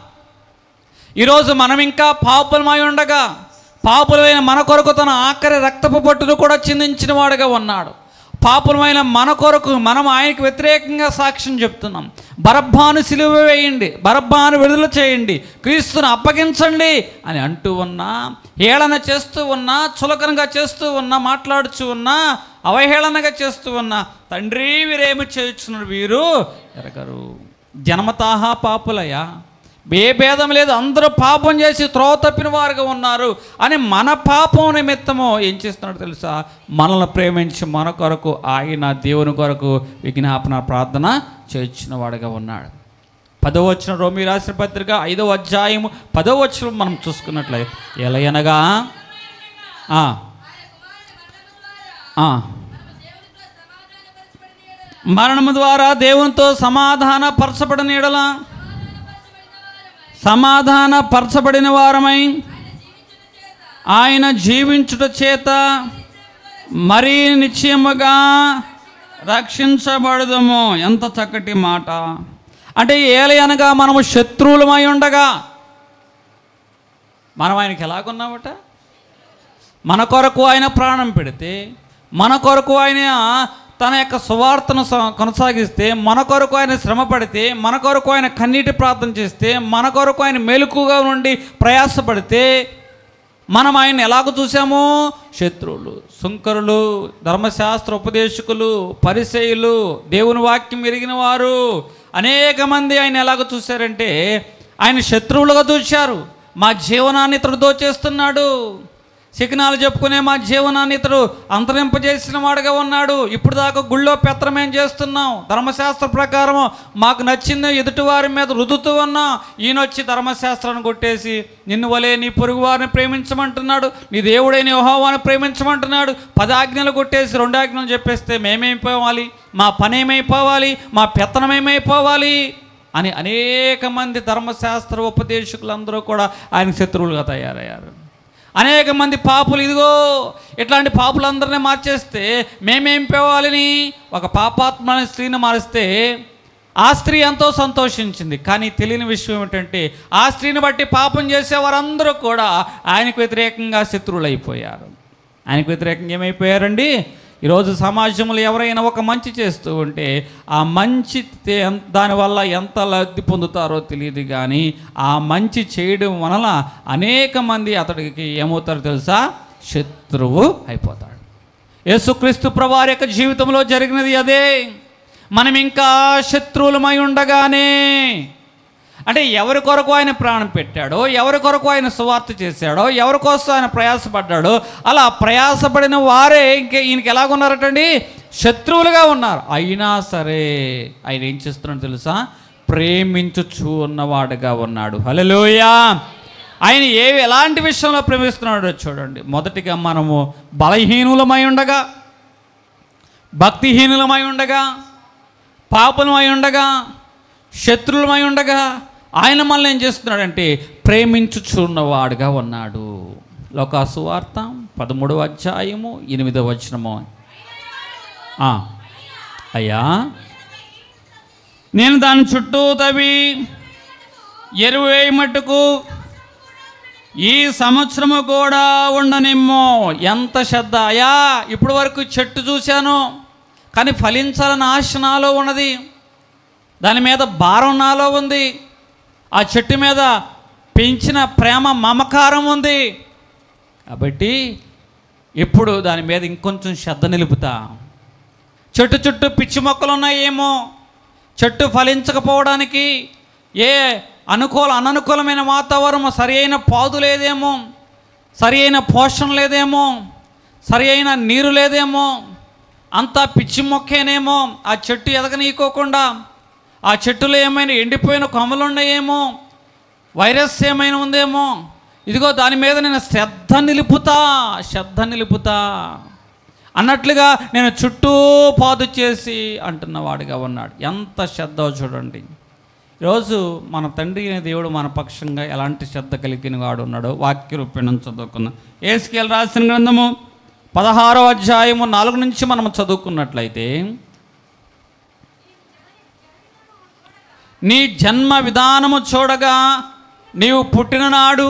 ఈరోజు మనం ఇంకా పాపులమై ఉండగా పాపులమైన మన కొరకు తన ఆఖరి రక్తపు పొట్టును కూడా చిందించిన వాడుగా ఉన్నాడు. పాపులమైన మన కొరకు మనం ఆయనకు వ్యతిరేకంగా సాక్ష్యం చెప్తున్నాం. బరబ్బాను సిలువ వేయండి, బరబ్బాను విడుదల చేయండి, క్రీస్తును అప్పగించండి అని అంటూ ఉన్నా, హేళన చేస్తూ ఉన్నా, చులకనగా చేస్తూ ఉన్నా, మాట్లాడుతూ ఉన్నా, అవహేళనగా చేస్తూ ఉన్నా, తండ్రి వీరేమి చేస్తున్నారు వీరు ఎరగరు. జన్మతాహ పాపులయ్యా, ఏ భేదం లేదు, అందరూ పాపం చేసి త్రోవ తప్పిన వారుగా ఉన్నారు అని మన పాపం నిమిత్తము ఏం చేస్తున్నాడు తెలుసా? మనల్ని ప్రేమించి మన కొరకు ఆయన దేవుని కొరకు విజ్ఞాపన ప్రార్థన చేయించిన వాడుగా ఉన్నాడు. పదవ వచనం రోమీ రాసిన పత్రిక ఐదవ అధ్యాయము పదవ వచనం మనం చూసుకున్నట్లయితే ఎలయనగా మరణము ద్వారా దేవునితో సమాధాన పరచబడిన ఎడల సమాధాన పరచబడిన వారమై ఆయన జీవించుట చేత మరీ నిశ్చయముగా రక్షించబడదము. ఎంత చక్కటి మాట. అంటే ఏలయనగా మనము శత్రువులమై ఉండగా మనం ఆయనకి ఎలాగున్నామట? మన కొరకు ఆయన ప్రాణం పెడితే, మన కొరకు ఆయన తన యొక్క సువార్తను కొనసాగిస్తే, మన కొరకు ఆయన శ్రమ పడితే, మన కొరకు ఆయన కన్నీటి ప్రార్థన చేస్తే, మన కొరకు ఆయన మెలకుగా నుండి ప్రయాసపడితే మనం ఆయన ఎలాగ చూసాము? శత్రువులు, సుంకరులు, ధర్మశాస్త్ర ఉపదేశకులు, పరిసయ్యులు, దేవుని వాక్యం ఎరిగిన వారు అనేక మంది ఆయన ఎలాగ చూశారంటే ఆయన శత్రువులుగా చూశారు. మా జీవనాన్ని ఇతడు దోచేస్తున్నాడు, శకునాలు చెప్పుకునే మా జీవనాన్ని ఇతడు అంతరింపజేసిన వాడుగా ఉన్నాడు. ఇప్పుడు దాకా గుళ్ళో పెత్తనం చేస్తున్నాం, ధర్మశాస్త్ర ప్రకారం మాకు నచ్చింది ఎదుటివారి మీద రుదుతూ ఉన్నాం. ఈయనొచ్చి ధర్మశాస్త్రాన్ని కొట్టేసి నిన్ను వలే నీ పొరుగు వారిని ప్రేమించమంటున్నాడు, నీ దేవుడైన యెహోవాను ప్రేమించమంటున్నాడు. పదాజ్ఞలు కొట్టేసి రెండు ఆజ్ఞలు చెప్పేస్తే మేమేమైపోవాలి, మా పని ఏమైపోవాలి, మా పెత్తనం ఏమైపోవాలి అని అనేక మంది ధర్మశాస్త్ర ఉపదేశకులందరూ కూడా ఆయన శత్రువులుగా తయారయ్యారు. అనేక మంది పాపులు ఇదిగో ఇట్లాంటి పాపులందరినీ మార్చేస్తే మేమేం పోవాలని ఒక పాపాత్మ స్త్రీని మారిస్తే ఆ స్త్రీ ఎంతో సంతోషించింది. కానీ తెలియని విషయం ఏమిటంటే ఆ స్త్రీని బట్టి పాపం చేసేవారందరూ కూడా ఆయనకు వ్యతిరేకంగా శత్రువులు అయిపోయారు. ఆయనకు వ్యతిరేకంగా ఏమైపోయారండి? ఈరోజు సమాజంలో ఎవరైనా ఒక మంచి చేస్తూ ఉంటే ఆ మంచి దానివల్ల ఎంత లబ్ధి పొందుతారో తెలియదు, కానీ ఆ మంచి చేయడం వలన అనేక మంది అతడికి ఏమవుతారో తెలుసా? శత్రువు అయిపోతాడు. యేసుక్రీస్తు ప్రభువారి యొక్క జీవితంలో జరిగినది అదే. మనం ఇంకా శత్రువులమై ఉండగానే అంటే ఎవరి కొరకు ఆయన ప్రాణం పెట్టాడో, ఎవరి కొరకు ఆయన సువార్త చేశాడో, ఎవరి కోసం ఆయన ప్రయాసపడ్డాడో, అలా ప్రయాసపడిన వారే ఇంకే ఈయనకి ఎలాగున్నారటండి? శత్రువులుగా ఉన్నారు. అయినా సరే ఆయన ఏం చేస్తున్నాడు తెలుసా? ప్రేమించుచూ ఉన్నవాడుగా ఉన్నాడు. హల్లెలూయా. ఆయన ఏ ఎలాంటి విషయంలో ప్రేమిస్తున్నాడో చూడండి. మొదటిగా మనము బలహీనులమై ఉండగా, భక్తిహీనులమై ఉండగా, పాపులమై ఉండగా, శత్రువులమై ఉండగా ఆయన మనల్ని ఏం చేస్తున్నాడంటే ప్రేమించుచున్నవాడుగా ఉన్నాడు. లోకాసు వార్త పదమూడవ అధ్యాయము ఎనిమిదవ వచనము. అయ్యా, నేను దాని చుట్టూ తవ్వి ఎరువు వేయమట్టుకు ఈ సంవత్సరము కూడా ఉండనిమ్మో. ఎంత శ్రద్ధ! అయ్యా, ఇప్పటి వరకు చెట్టు చూశాను, కానీ ఫలించాలని ఆశ నాలో ఉన్నది, దాని మీద భారం నాలో ఉంది, ఆ చెట్టు మీద పెంచిన ప్రేమ మమకారం ఉంది, కాబట్టి ఇప్పుడు దాని మీద ఇంకొంచెం శ్రద్ధ నిలుపుతా. చెట్టు చుట్టూ పిచ్చి మొక్కలు ఉన్నాయేమో, చెట్టు ఫలించకపోవడానికి ఏ అనుకూల అననుకూలమైన వాతావరణం, సరి అయిన పాదు లేదేమో, సరి అయిన పోషణ లేదేమో, సరి అయిన నీరు లేదేమో, అంతా పిచ్చి మొక్కేనేమో, ఆ చెట్టు ఎదగనీయకోకుండా ఆ చెట్టులో ఏమైనా ఎండిపోయిన కొమ్మలు ఉన్నాయేమో, వైరస్ ఏమైనా ఉందేమో, ఇదిగో దాని మీద నేను శ్రద్ధ నిలుపుతా శ్రద్ధ నిలుపుతా అన్నట్లుగా నేను చుట్టూ పాదు చేసి అంటున్నవాడిగా ఉన్నాడు. ఎంత శ్రద్ధ చూడండి. ఈరోజు మన తండ్రి అయిన దేవుడు మన పక్షంగా ఎలాంటి శ్రద్ధ కలిగిన వాడు ఉన్నాడో వాక్య రూపేణ చదువుకున్నాం. యేసుకేలు రాసిన గ్రంథము పదహారో అధ్యాయము నాలుగు నుంచి మనం చదువుకున్నట్లయితే, నీ జన్మ విధానము చూడగా నీవు పుట్టిన నాడు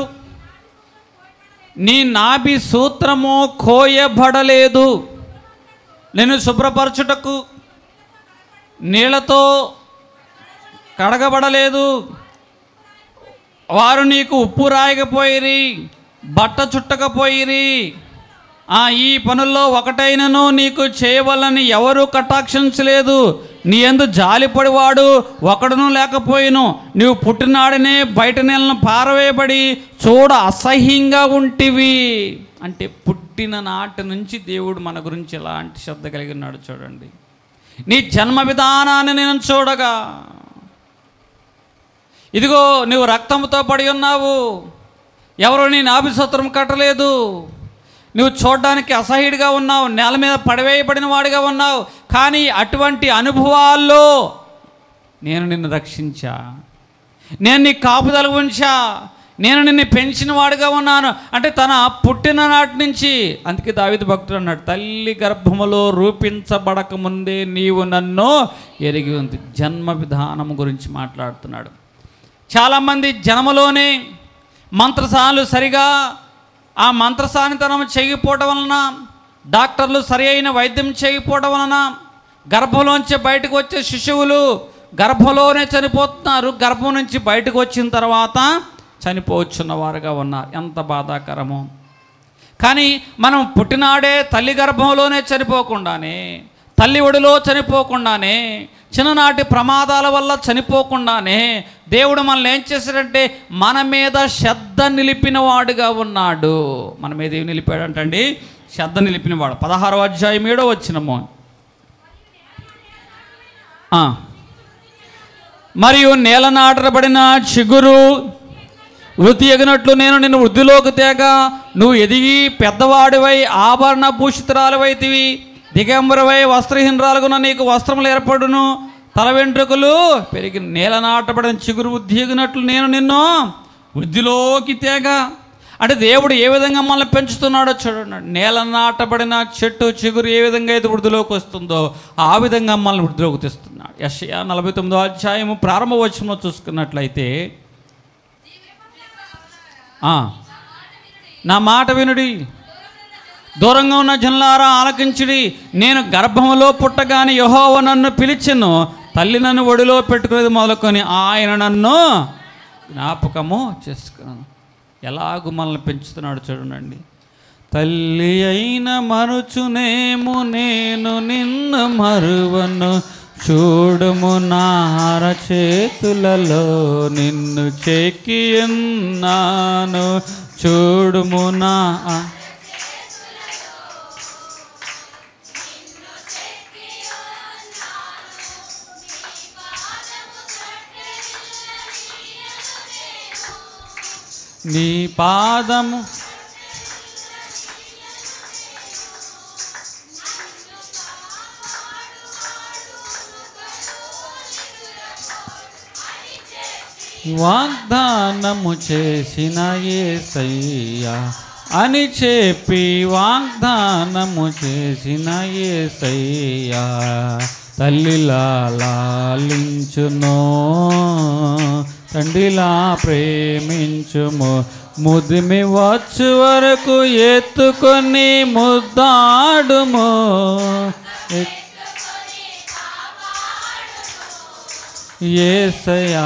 నీ నాభి సూత్రము కోయబడలేదు, నేను శుభ్రపరచుటకు నీళ్లతో కడగబడలేదు, వారు నీకు ఉప్పు రాయకపోయిరి, బట్ట చుట్టకపోయిరి, ఈ పనుల్లో ఒకటైనను నీకు చేయవలని ఎవరూ కటాక్షించలేదు, నీ యందు జాలిపడివాడు ఒకడును లేకపోయిను, నీవు పుట్టినాడనే బయట నీళ్ళను పారవేయబడి చూడ అసహ్యంగా ఉంటివి. అంటే పుట్టిన నాటి నుంచి దేవుడు మన గురించి ఎలాంటి శ్రద్ధ కలిగి ఉన్నాడు చూడండి. నీ జన్మ విధానాన్ని నేను చూడగా, ఇదిగో నువ్వు రక్తంతో పడి ఉన్నావు, ఎవరు నీ నాభిసూత్రం కట్టలేదు, నువ్వు చూడడానికి అసహ్యుడిగా ఉన్నావు, నేల మీద పడవేయబడిన వాడిగా ఉన్నావు, కానీ అటువంటి అనుభవాల్లో నేను నిన్ను రక్షించా, నేను నీ కాపుదల ఉంచా, నేను నిన్ను పెంచిన వాడిగా ఉన్నాను. అంటే తన పుట్టిన నాటి నుంచి, అందుకే దావీదు భక్తుడు అన్నాడు, తల్లి గర్భములో రూపించబడక ముందే నీవు నన్ను ఎరిగి ఉంది. జన్మ విధానం గురించి మాట్లాడుతున్నాడు. చాలామంది జన్మలోనే మంత్రసానులు సరిగా ఆ మంత్రసానితనం చేయకపోవడం వలన, డాక్టర్లు సరి అయిన వైద్యం చేయకపోవడం వలన గర్భంలోంచి బయటకు వచ్చే శిశువులు గర్భంలోనే చనిపోతున్నారు, గర్భం నుంచి బయటకు వచ్చిన తర్వాత చనిపోవచ్చున్న వారుగా ఉన్నారు. ఎంత బాధాకరమో. కానీ మనం పుట్టినాడే తల్లి గర్భంలోనే చనిపోకుండానే, తల్లి ఒడిలో చనిపోకుండానే, చిన్ననాటి ప్రమాదాల వల్ల చనిపోకుండానే దేవుడు మనల్ని ఏం చేశాడంటే మన మీద శ్రద్ధ నిలిపిన వాడుగా ఉన్నాడు. మన మీద ఏమి నిలిపాడంటండి? శ్రద్ధ నిలిపినవాడు. పదహారో అధ్యాయం ఏడో వచనము. మరియు నేల నాటబడిన చిగురు వృద్ధి ఎగినట్లు నేను నిన్ను వృద్ధిలోకి తేగ, నువ్వు ఎదిగి పెద్దవాడివై ఆభరణ భూషితురాలవైతివి, దిగంబరవై వస్త్రహీనరాలుగున నీకు వస్త్రములు ఏర్పడును, తల వెంట్రుకలు పెరిగి నేల నాటబడిన చిగురు వృద్ధి ఎగినట్లు నేను నిన్ను వృద్ధిలోకి తేగ. అంటే దేవుడు ఏ విధంగా మనల్ని పెంచుతున్నాడో చూడండి. నేల నాటబడిన చెట్టు చిగురు ఏ విధంగా అయితే వృద్ధిలోకి వస్తుందో ఆ విధంగా మనల్ని వృద్ధిలోకి తెస్తున్నాడు. యెషయా నలభై తొమ్మిదో అధ్యాయము ప్రారంభ వచనంలో చూసుకున్నట్లయితే, నా మాట వినుడి, దూరంగా ఉన్న జనులారా ఆలకించుడి, నేను గర్భములో పుట్టగానే యెహోవా నన్ను పిలిచెను, తల్లి నన్ను ఒడిలో పెట్టుకునేది మొదలుకొని ఆయన నన్ను జ్ఞాపకము చేసుకున్నాను. ఎలాగూ మనల్ని పెంచుతున్నాడు చూడండి. తల్లి అయిన మరుచునేము నేను నిన్ను మరువను, చూడుము నా అరచేతులలో నిన్ను చెక్కియున్నాను. చూడుము నా నీ పాదము వాగ్దానము చేసిన యేసయ్యా అని చెప్పి వాగ్దానము చేసిన యేసయ్యా తల్లిలా లాలించును, తండ్రిలా ప్రేమించుము. ముదిమి వచ్చు వరకు ఎత్తుకొని ముద్దాడుము. యేసయ్యా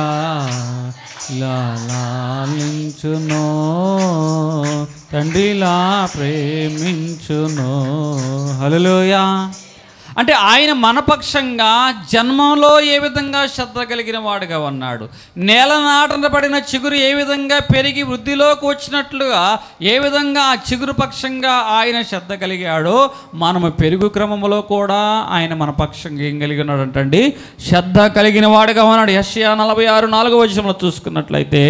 లాలించును, తండ్రిలా ప్రేమించును. హల్లెలూయా. అంటే ఆయన మనపక్షంగా జన్మంలో ఏ విధంగా శ్రద్ధ కలిగిన వాడుగా ఉన్నాడు, నేల నాటన పడిన చిగురు ఏ విధంగా పెరిగి వృద్ధిలోకి వచ్చినట్లుగా ఏ విధంగా ఆ చిగురు పక్షంగా ఆయన శ్రద్ధ కలిగాడో మనము పెరుగు క్రమంలో కూడా ఆయన మన పక్షంగా ఏం కలిగి ఉన్నాడంటండి, శ్రద్ధ కలిగిన వాడుగా ఉన్నాడు. యెషయా నలభై ఆరు నాలుగో వచనంలో చూసుకున్నట్లయితే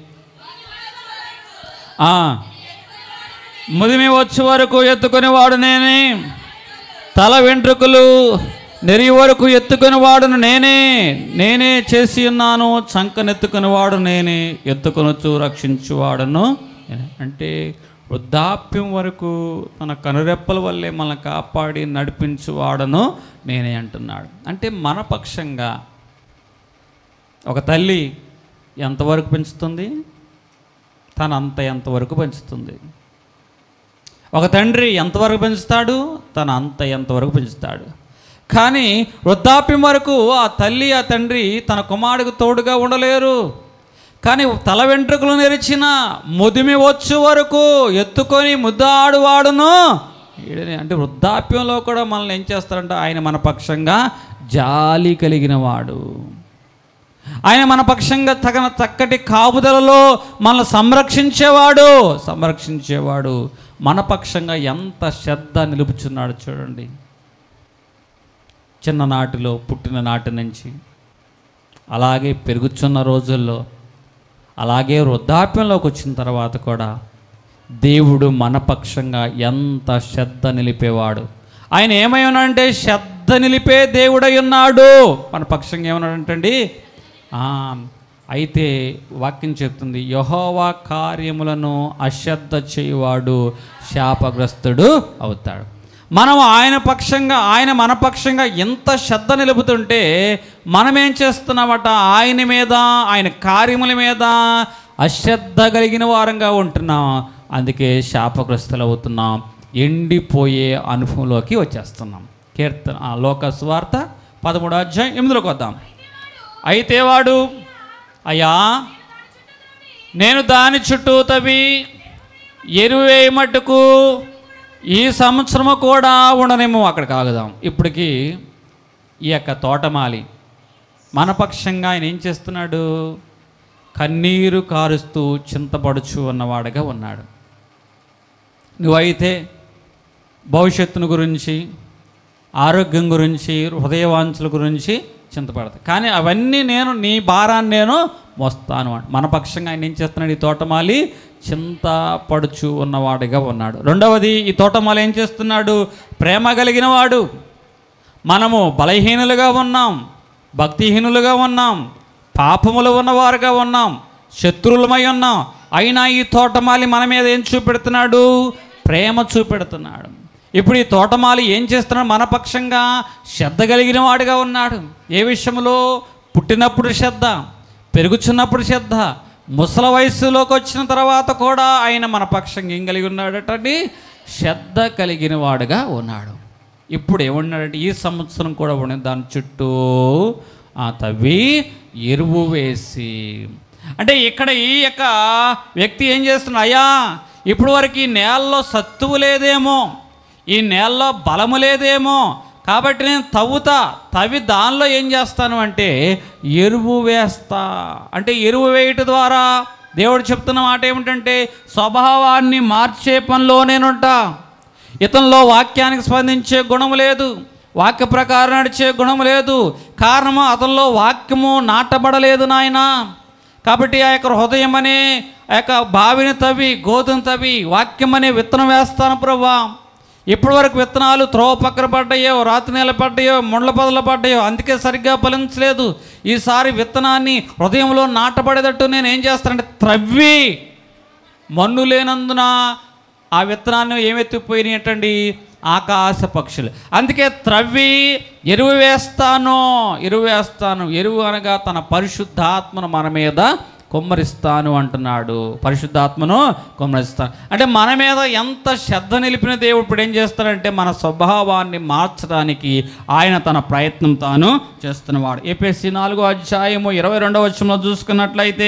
ముదిమి వచ్చే వరకు ఎత్తుకునే వాడు నేనే, తల వెంట్రుకలు నెరి వరకు ఎత్తుకుని వాడును నేనే, నేనే చేసి ఉన్నాను. చంకనెత్తుకుని వాడు నేనే, ఎత్తుకొనొచ్చు రక్షించువాడును. అంటే వృద్ధాప్యం వరకు తన కనురెప్పల వల్లే మనల్ని కాపాడి నడిపించువాడను నేనే అంటున్నాడు. అంటే మన పక్షంగా ఒక తల్లి ఎంతవరకు పెంచుతుంది, తన అంత ఎంతవరకు పెంచుతుంది. ఒక తండ్రి ఎంతవరకు పెంచుతాడు, తన అంత ఎంతవరకు పెంచుతాడు. కానీ వృద్ధాప్యం వరకు ఆ తల్లి ఆ తండ్రి తన కుమారుడికి తోడుగా ఉండలేరు. కానీ తల వెంట్రుకలు నెరిచిన ముదిమి వచ్చు వరకు ఎత్తుకొని ముద్దాడువాడును. అంటే వృద్ధాప్యంలో కూడా మనల్ని ఏం చేస్తారంటే ఆయన మన పక్షంగా జాలి కలిగిన వాడు, ఆయన మన పక్షంగా తగిన చక్కటి కాపుదలలో మనల్ని సంరక్షించేవాడు సంరక్షించేవాడు మన పక్షంగా ఎంత శ్రద్ధ నిలుపుచున్నాడు చూడండి. చిన్ననాటిలో పుట్టిన నాటి నుంచి అలాగే పెరుగుచున్న రోజుల్లో అలాగే వృద్ధాప్యంలోకి వచ్చిన తర్వాత కూడా దేవుడు మన పక్షంగా ఎంత శ్రద్ధ నిలిపేవాడు. ఆయన ఏమై ఉన్నాడంటే శ్రద్ధ నిలిపే దేవుడై ఉన్నాడు. మన పక్షంగా ఏమన్నాడంటండి. అయితే వాక్యం చెప్తుంది, యెహోవా కార్యములను అశ్రద్ధ చేయువాడు శాపగ్రస్తుడు అవుతాడు. మనం ఆయన పక్షంగా ఆయన మన పక్షంగా ఎంత శ్రద్ధ నిలుపుతుంటే మనం ఏం చేస్తున్నామట, ఆయన మీద ఆయన కార్యముల మీద అశ్రద్ధ కలిగిన వారంగా ఉంటున్నాం. అందుకే శాపగ్రస్తులు అవుతున్నాం, ఎండిపోయే అనుభవంలోకి వచ్చేస్తున్నాం. కీర్తన లోక సువార్త పదమూడో అధ్యాయం ఎనిమిదిలోకి వద్దాం. అయితే వాడు, అయ్యా నేను దాని చుట్టూ తవ్వి ఎరువే మట్టుకు ఈ సంవత్సరము కూడా ఉండనేమో. అక్కడికి ఆగుదాం. ఇప్పటికి ఈ యొక్క తోటమాలి మన పక్షంగా ఆయన ఏం చేస్తున్నాడు, కన్నీరు కారుస్తూ చింతపడుచు ఉన్నవాడుగా ఉన్నాడు. నువ్వైతే భవిష్యత్తును గురించి, ఆరోగ్యం గురించి, హృదయవాంఛల గురించి చింతపడతాయి. కానీ అవన్నీ నేను నీ భారాన్ని నేను మోస్తాను అని మన పక్షంగా ఆయన ఏం చేస్తున్నాడు, ఈ తోటమాలి చింతపడుచు ఉన్నవాడిగా ఉన్నాడు. రెండవది, ఈ తోటమాలి ఏం చేస్తున్నాడు, ప్రేమ కలిగిన వాడు. మనము బలహీనులుగా ఉన్నాం, భక్తిహీనులుగా ఉన్నాం, పాపములు ఉన్నవారుగా ఉన్నాం, శత్రువులమై ఉన్నాం. అయినా ఈ తోటమాలి మన మీద ఏం చూపెడుతున్నాడు, ప్రేమ చూపెడుతున్నాడు. ఇప్పుడు ఈ తోటమాలి ఏం చేస్తున్నాడు, మన పక్షంగా శ్రద్ధ కలిగిన వాడిగా ఉన్నాడు. ఏ విషయంలో, పుట్టినప్పుడు శ్రద్ధ, పెరుగుచున్నప్పుడు శ్రద్ధ, ముసల వయస్సులోకి వచ్చిన తర్వాత కూడా ఆయన మన పక్షంగా ఏం కలిగి ఉన్నాడటండి, శ్రద్ధ కలిగిన వాడుగా ఉన్నాడు. ఇప్పుడు ఏమన్నాడంటే ఈ సంవత్సరం కూడా ఉండి దాని చుట్టూ ఆ తవ్వి ఎరువు వేసి. అంటే ఇక్కడ ఈ యొక్క వ్యక్తి ఏం చేస్తున్నాడు, అయ్యా ఇప్పుడు వరకు ఈ నేలలో సత్తువు లేదేమో, ఈ నేలలో బలము లేదేమో, కాబట్టి నేను తవ్వుతా, తవ్వి దానిలో ఏం చేస్తాను అంటే ఎరువు వేస్తా. అంటే ఎరువు వేయటం ద్వారా దేవుడు చెప్తున్న మాట ఏమిటంటే స్వభావాన్ని మార్చే పనిలో నేనుంటా. ఇతనిలో వాక్యానికి స్పందించే గుణం లేదు, వాక్య ప్రకారం నడిచే గుణం లేదు. కారణము అతనిలో వాక్యము నాటబడలేదు నాయన. కాబట్టి ఆ యొక్క హృదయం అనే ఆ యొక్క బావిని తవ్వి గోధుమ తవ్వి వాక్యం అనే విత్తనం వేస్తాను ప్రభువా. ఇప్పటి వరకు విత్తనాలు త్రోవ పక్కన పడ్డాయో, రాతి నేల పడ్డాయో, ముండ్ల పొదలు పడ్డాయో, అందుకే సరిగ్గా ఫలించలేదు. ఈసారి విత్తనాన్ని హృదయంలో నాటబడేటట్టు నేను ఏం చేస్తానంటే త్రవ్వి, మన్ను లేనందున ఆ విత్తనాన్ని ఏమెత్తిపోయినాయి అంటండి ఆకాశ పక్షులు. అందుకే త్రవ్వి ఎరువు వేస్తాను, ఎరువు వేస్తాను. ఎరువు అనగా తన పరిశుద్ధాత్మను మన మీద కుమ్మరిస్తాను అంటున్నాడు. పరిశుద్ధాత్మను కుమ్మరిస్తాను అంటే మన మీద ఎంత శ్రద్ధ నిలిపిన దేవుడు ఇప్పుడు ఏం చేస్తాడంటే మన స్వభావాన్ని మార్చడానికి ఆయన తన ప్రయత్నం తాను చేస్తున్నవాడు. ఎఫెసీ నాలుగో అధ్యాయము ఇరవై రెండవ వచనంలో చూసుకున్నట్లయితే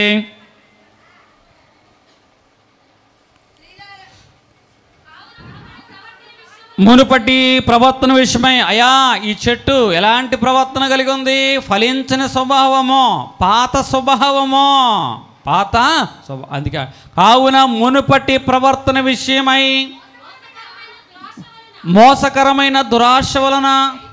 మునుపటి ప్రవర్తన విషయమై, అయా ఈ చెట్టు ఎలాంటి ప్రవర్తన కలిగి ఉంది? ఫలించని స్వభావము, పాత స్వభావము, పాత స్వభావం. అందుకే కావున మునుపటి ప్రవర్తన విషయమై మోసకరమైన దురాశ వలన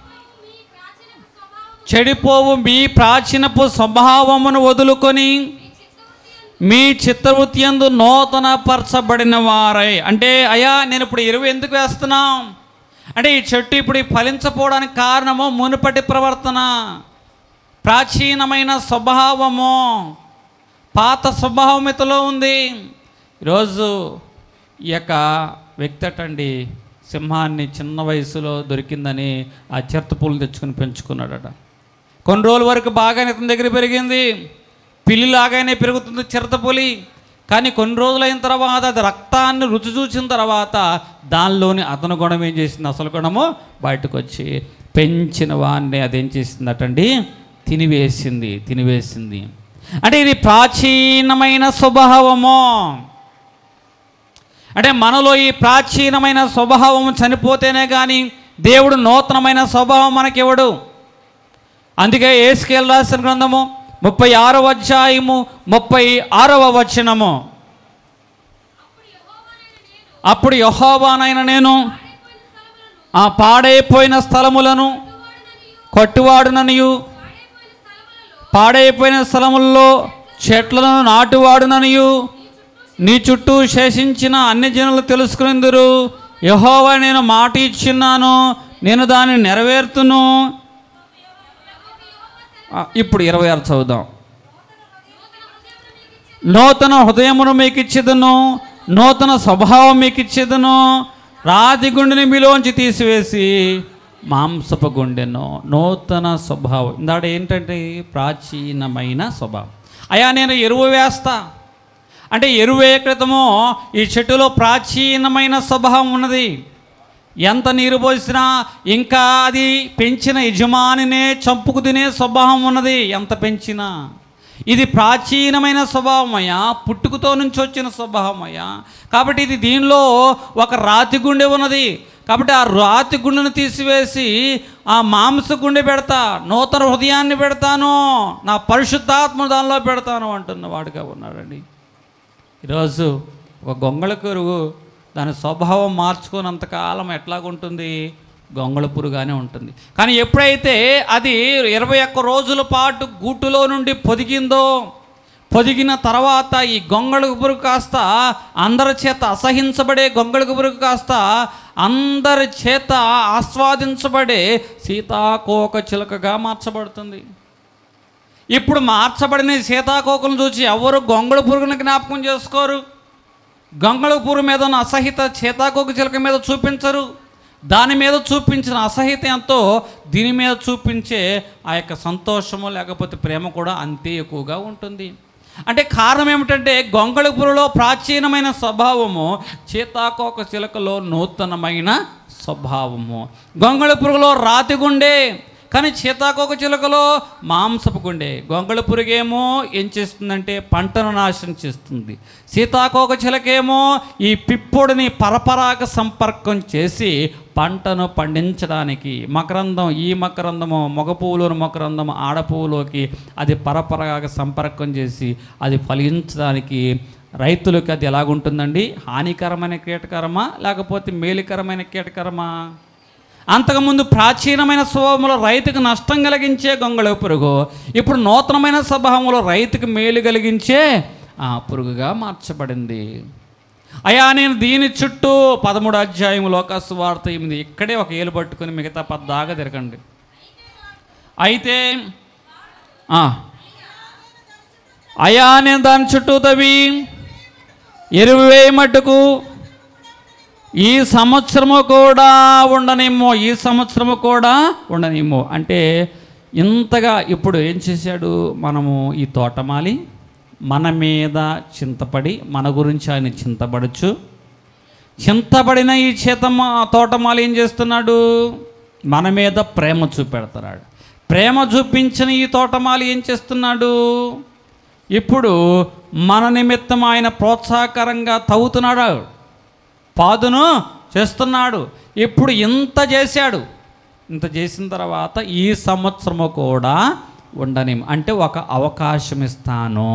చెడిపోవు మీ ప్రాచీనపు స్వభావమును వదులుకొని మీ చిత్తవృత్తి యందు నూతన పరచబడిన వారై. అంటే అయ్యా నేను ఇప్పుడు ఎరువు ఎందుకు వేస్తున్నాం అంటే ఈ చెట్టు ఇప్పుడు ఫలించపోవడానికి కారణము మునుపటి ప్రవర్తన, ప్రాచీనమైన స్వభావము, పాత స్వభావం ఇతలో ఉంది. ఈరోజు ఈ యొక్క వ్యక్తి అటండి సింహాన్ని చిన్న వయసులో దొరికిందని ఆ చిరుతపులిని తెచ్చుకుని పెంచుకున్నాడట. కొన్ని రోజుల వరకు బాగానే ఇతని దగ్గర పెరిగింది, పిల్లిలాగానే పెరుగుతుంది చిరుతపులి. కానీ కొన్ని రోజులైన తర్వాత అది రక్తాన్ని రుచి చూసిన తర్వాత దానిలోని అతని గుణం ఏం చేసింది, అసలు గుణము బయటకు వచ్చి పెంచిన వాడిని అదేం చేసిందటండి తినివేసింది, తినివేసింది. అంటే ఇది ప్రాచీనమైన స్వభావము. అంటే మనలో ఈ ప్రాచీనమైన స్వభావము చనిపోతేనే కానీ దేవుడు నూతనమైన స్వభావం మనకివ్వడు. అందుకే యేసుకేలు రాసిన గ్రంథము ముప్పై ఆరవ అధ్యాయము ముప్పై ఆరవ వచనము, అప్పుడు యెహోవానైన నేను ఆ పాడైపోయిన స్థలములను కొట్టువాడుననియు పాడైపోయిన స్థలముల్లో చెట్లను నాటువాడుననియు నీ చుట్టూ శేషించిన అన్ని జనులు తెలుసుకునేందురు. యెహోవా నేను మాట ఇచ్చున్నాను, నేను దాన్ని నెరవేర్తును. ఇప్పుడు ఇరవై ఆరు చదువుదాం. నూతన హృదయమును మీకు ఇచ్చేదను, నూతన స్వభావం మీకు ఇచ్చేదను, రాతి గుండెని మీలోంచి తీసివేసి మాంసపు గుండెను నూతన స్వభావం. ఇందాడ ఏంటంటే ప్రాచీనమైన స్వభావం. అయ్యా నేను ఎరువు వేస్తా అంటే ఎరువు వేయ క్రితము ఈ చెట్టులో ప్రాచీనమైన స్వభావం ఉన్నది. ఎంత నీరు పోసినా ఇంకా అది పెంచిన యజమానినే చంపుకు తినే స్వభావం ఉన్నది. ఎంత పెంచినా ఇది ప్రాచీనమైన స్వభావమయ్యా, పుట్టుకతో నుంచి వచ్చిన స్వభావమయ్యా. కాబట్టి ఇది దీనిలో ఒక రాతి గుండె ఉన్నది. కాబట్టి ఆ రాతి గుండెను తీసివేసి ఆ మాంస గుండె పెడతా, నూతన హృదయాన్ని పెడతాను, నా పరిశుద్ధాత్మ దానిలో పెడతాను అంటున్న వాడుగా ఉన్నాడండి. ఈరోజు ఒక గొంగళ కరువు దాని స్వభావం మార్చుకున్నంతకాలం ఎట్లాగుంటుంది, గొంగళ పురుగానే ఉంటుంది. కానీ ఎప్పుడైతే అది ఇరవై ఒక్క రోజుల పాటు గూటులో నుండి పొదిగిందో, పొదిగిన తర్వాత ఈ గొంగళ పురుగు కాస్త అందరి చేత అసహించబడే గొంగళ పురుగు కాస్త అందరి చేత ఆస్వాదించబడే సీతాకోక చిలుకగా మార్చబడుతుంది. ఇప్పుడు మార్చబడిన సీతాకోకలను చూసి ఎవరు గొంగళ పురుగుని జ్ఞాపకం చేసుకోరు, గొంగళ పురుగు మీద ఉన్న అసహిత సీతాకోక చిలుక మీద చూపించరు. దాని మీద చూపించిన అసహిత ఎంతో దీని మీద చూపించే ఆ యొక్క సంతోషము లేకపోతే ప్రేమ కూడా అంతే ఎక్కువగా ఉంటుంది. అంటే కారణం ఏమిటంటే గొంగళ పురుగులో ప్రాచీనమైన స్వభావము, సీతాకోక చిలుకలో నూతనమైన స్వభావము. గొంగళ పురుగులో రాతి గుండె, కానీ సీతాకోక చిలుకలో మాంసపు గుండె, గొంగళ పురుగేమో ఏం చేస్తుందంటే పంటను నాశనం చేస్తుంది. సీతాకోక చిలకేమో ఈ పిప్పుడిని పరపరాగ సంపర్కం చేసి పంటను పండించడానికి, మకరందం ఈ మకరందము మగ పువ్వులోని మకరందము ఆడపువ్వులోకి అది పరపరాగ సంపర్కం చేసి అది ఫలించడానికి రైతులకి అది ఎలాగుంటుందండి? హానికరమైన కీటకరమా లేకపోతే మేలుకరమైన కీటకరమా? అంతకుముందు ప్రాచీనమైన స్వభావంలో రైతుకు నష్టం కలిగించే గొంగళ పురుగు ఇప్పుడు నూతనమైన స్వభావంలో రైతుకు మేలు కలిగించే ఆ పురుగుగా మార్చబడింది. అయ్యా నేను దీని చుట్టూ పదమూడు అధ్యాయం లోకాసు వార్త ఎనిమిది ఇక్కడే ఒక ఏలు పట్టుకుని మిగతా పద్దాగా తిరగండి. అయితే అయ్యా నేను దాని చుట్టూ తవ్వి ఎరువు వేయ మట్టుకు ఈ సంవత్సరము కూడా ఉండనేమో, ఈ సంవత్సరము కూడా ఉండనేమో అంటే ఇంతగా ఇప్పుడు ఏం చేశాడు? మనము ఈ తోటమాలి మన మీద చింతపడి మన గురించి ఆయన చింతపడచ్చు. చింతపడిన ఈ చేతమా తోటమాలి ఏం చేస్తున్నాడు? మన మీద ప్రేమ చూపెడుతున్నాడు. ప్రేమ చూపించిన ఈ తోటమాలి ఏం చేస్తున్నాడు? ఇప్పుడు మన నిమిత్తం ఆయన ప్రోత్సాహకరంగా తవ్వుతున్నాడు, పాదును చేస్తున్నాడు. ఇప్పుడు ఇంత చేశాడు. ఇంత చేసిన తర్వాత ఈ సంవత్సరము కూడా ఉండని అంటే ఒక అవకాశం ఇస్తాను.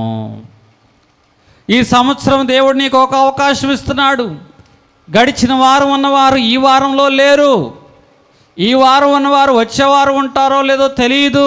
ఈ సంవత్సరం దేవుడు నీకు ఒక అవకాశం ఇస్తున్నాడు. గడిచిన వారం ఉన్నవారు ఈ వారంలో లేరు. ఈ వారం ఉన్నవారు వచ్చే వారం ఉంటారో లేదో తెలియదు.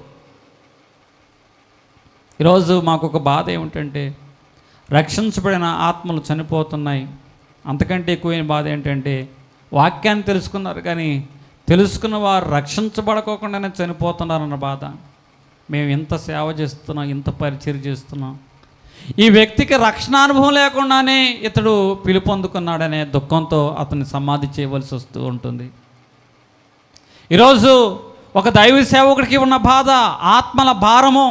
ఈరోజు మాకు ఒక బాధ ఏమిటంటే రక్షించబడిన ఆత్మలు చనిపోతున్నాయి. అంతకంటే ఎక్కువైన బాధ ఏంటంటే వాక్యాన్ని తెలుసుకున్నారు కానీ తెలుసుకున్న వారు రక్షించబడకోకుండానే చనిపోతున్నారన్న బాధ. మేము ఇంత సేవ చేస్తున్నాం, ఇంత పరిచయం చేస్తున్నాం, ఈ వ్యక్తికి రక్షణానుభవం లేకుండానే ఇతడు పిలుపొందుకున్నాడనే దుఃఖంతో అతన్ని సమాధి చేయవలసి వస్తూ ఉంటుంది. ఈరోజు ఒక దైవ సేవకుడికి ఉన్న బాధ ఆత్మల భారము.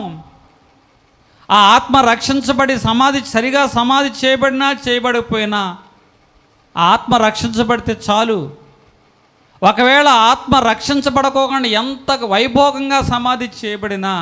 ఆ ఆత్మ రక్షించబడి సమాధి సరిగా సమాధి చేయబడినా చేయబడిపోయినా ఆ ఆత్మ రక్షించబడితే చాలు. ఒకవేళ ఆత్మ రక్షించబడకోకుండా ఎంత వైభోగంగా సమాధి చేయబడినా,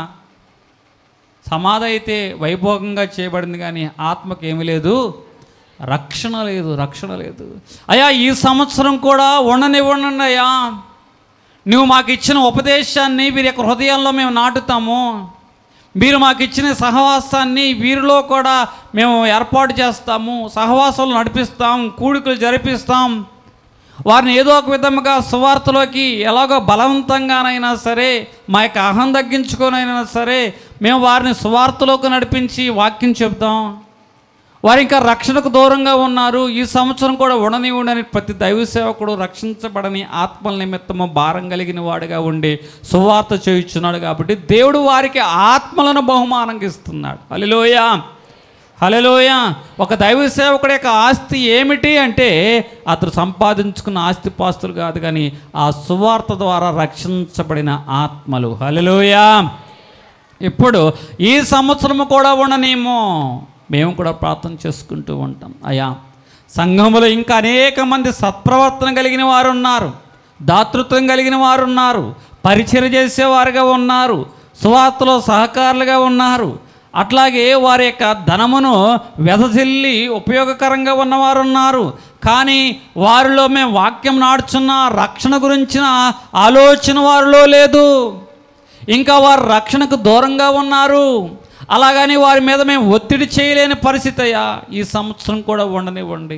సమాధి అయితే వైభోగంగా చేయబడింది కానీ ఆత్మకి ఏమీ లేదు, రక్షణ లేదు, రక్షణ లేదు. అయ్యా ఈ సంవత్సరం కూడా ఉండనివ్వండి అయ్యా, నువ్వు మాకు ఇచ్చిన ఉపదేశాన్ని వీరి యొక్క హృదయాల్లో మేము నాటుతాము, మీరు మాకు ఇచ్చిన సహవాసాన్ని వీరిలో కూడా మేము ఏర్పాటు చేస్తాము, సహవాసాలు నడిపిస్తాం, కూడికలు జరిపిస్తాం, వారిని ఏదో ఒక విధముగా సువార్తలోకి ఎలాగో బలవంతంగానైనా సరే మా యొక్క అహం తగ్గించుకొనైనా సరే మేము వారిని సువార్తలోకి నడిపించి వాక్యం చెప్తాం. వారు ఇంకా రక్షణకు దూరంగా ఉన్నారు, ఈ సంవత్సరం కూడా ఉండనివ్వండి. ప్రతి దైవ సేవకుడు రక్షించబడని ఆత్మల నిమిత్తము భారం కలిగిన వాడుగా ఉండి సువార్త చేయుచున్నాడు. కాబట్టి దేవుడు వారికి ఆత్మలను బహుమానంగా ఇస్తున్నాడు. హల్లెలూయా, హల్లెలూయా. ఒక దైవ సేవకుడి యొక్క ఆస్తి ఏమిటి అంటే అతడు సంపాదించుకున్న ఆస్తిపాస్తులు కాదు కానీ ఆ సువార్త ద్వారా రక్షించబడిన ఆత్మలు. హల్లెలూయా. ఇప్పుడు ఈ సంవత్సరము కూడా ఉండనేమో మేము కూడా ప్రార్థన చేసుకుంటూ ఉంటాం. అయ్యా సంఘములో ఇంకా అనేక మంది సత్ప్రవర్తన కలిగిన వారు ఉన్నారు, దాతృత్వం కలిగిన వారు ఉన్నారు, పరిచయం చేసేవారుగా ఉన్నారు, సువార్తలో సహకారులుగా ఉన్నారు. అట్లాగే వారి యొక్క ధనమును వెదజల్లి ఉపయోగకరంగా ఉన్నవారు ఉన్నారు. కానీ వారిలో మేము వాక్యం నాడుచున్న రక్షణ గురించిన ఆలోచన వారిలో లేదు. ఇంకా వారు రక్షణకు దూరంగా ఉన్నారు. అలాగని వారి మీద మేము ఒత్తిడి చేయలేని పరిస్థితి అయ్యా ఈ సంవత్సరం కూడా ఉండనివ్వండి.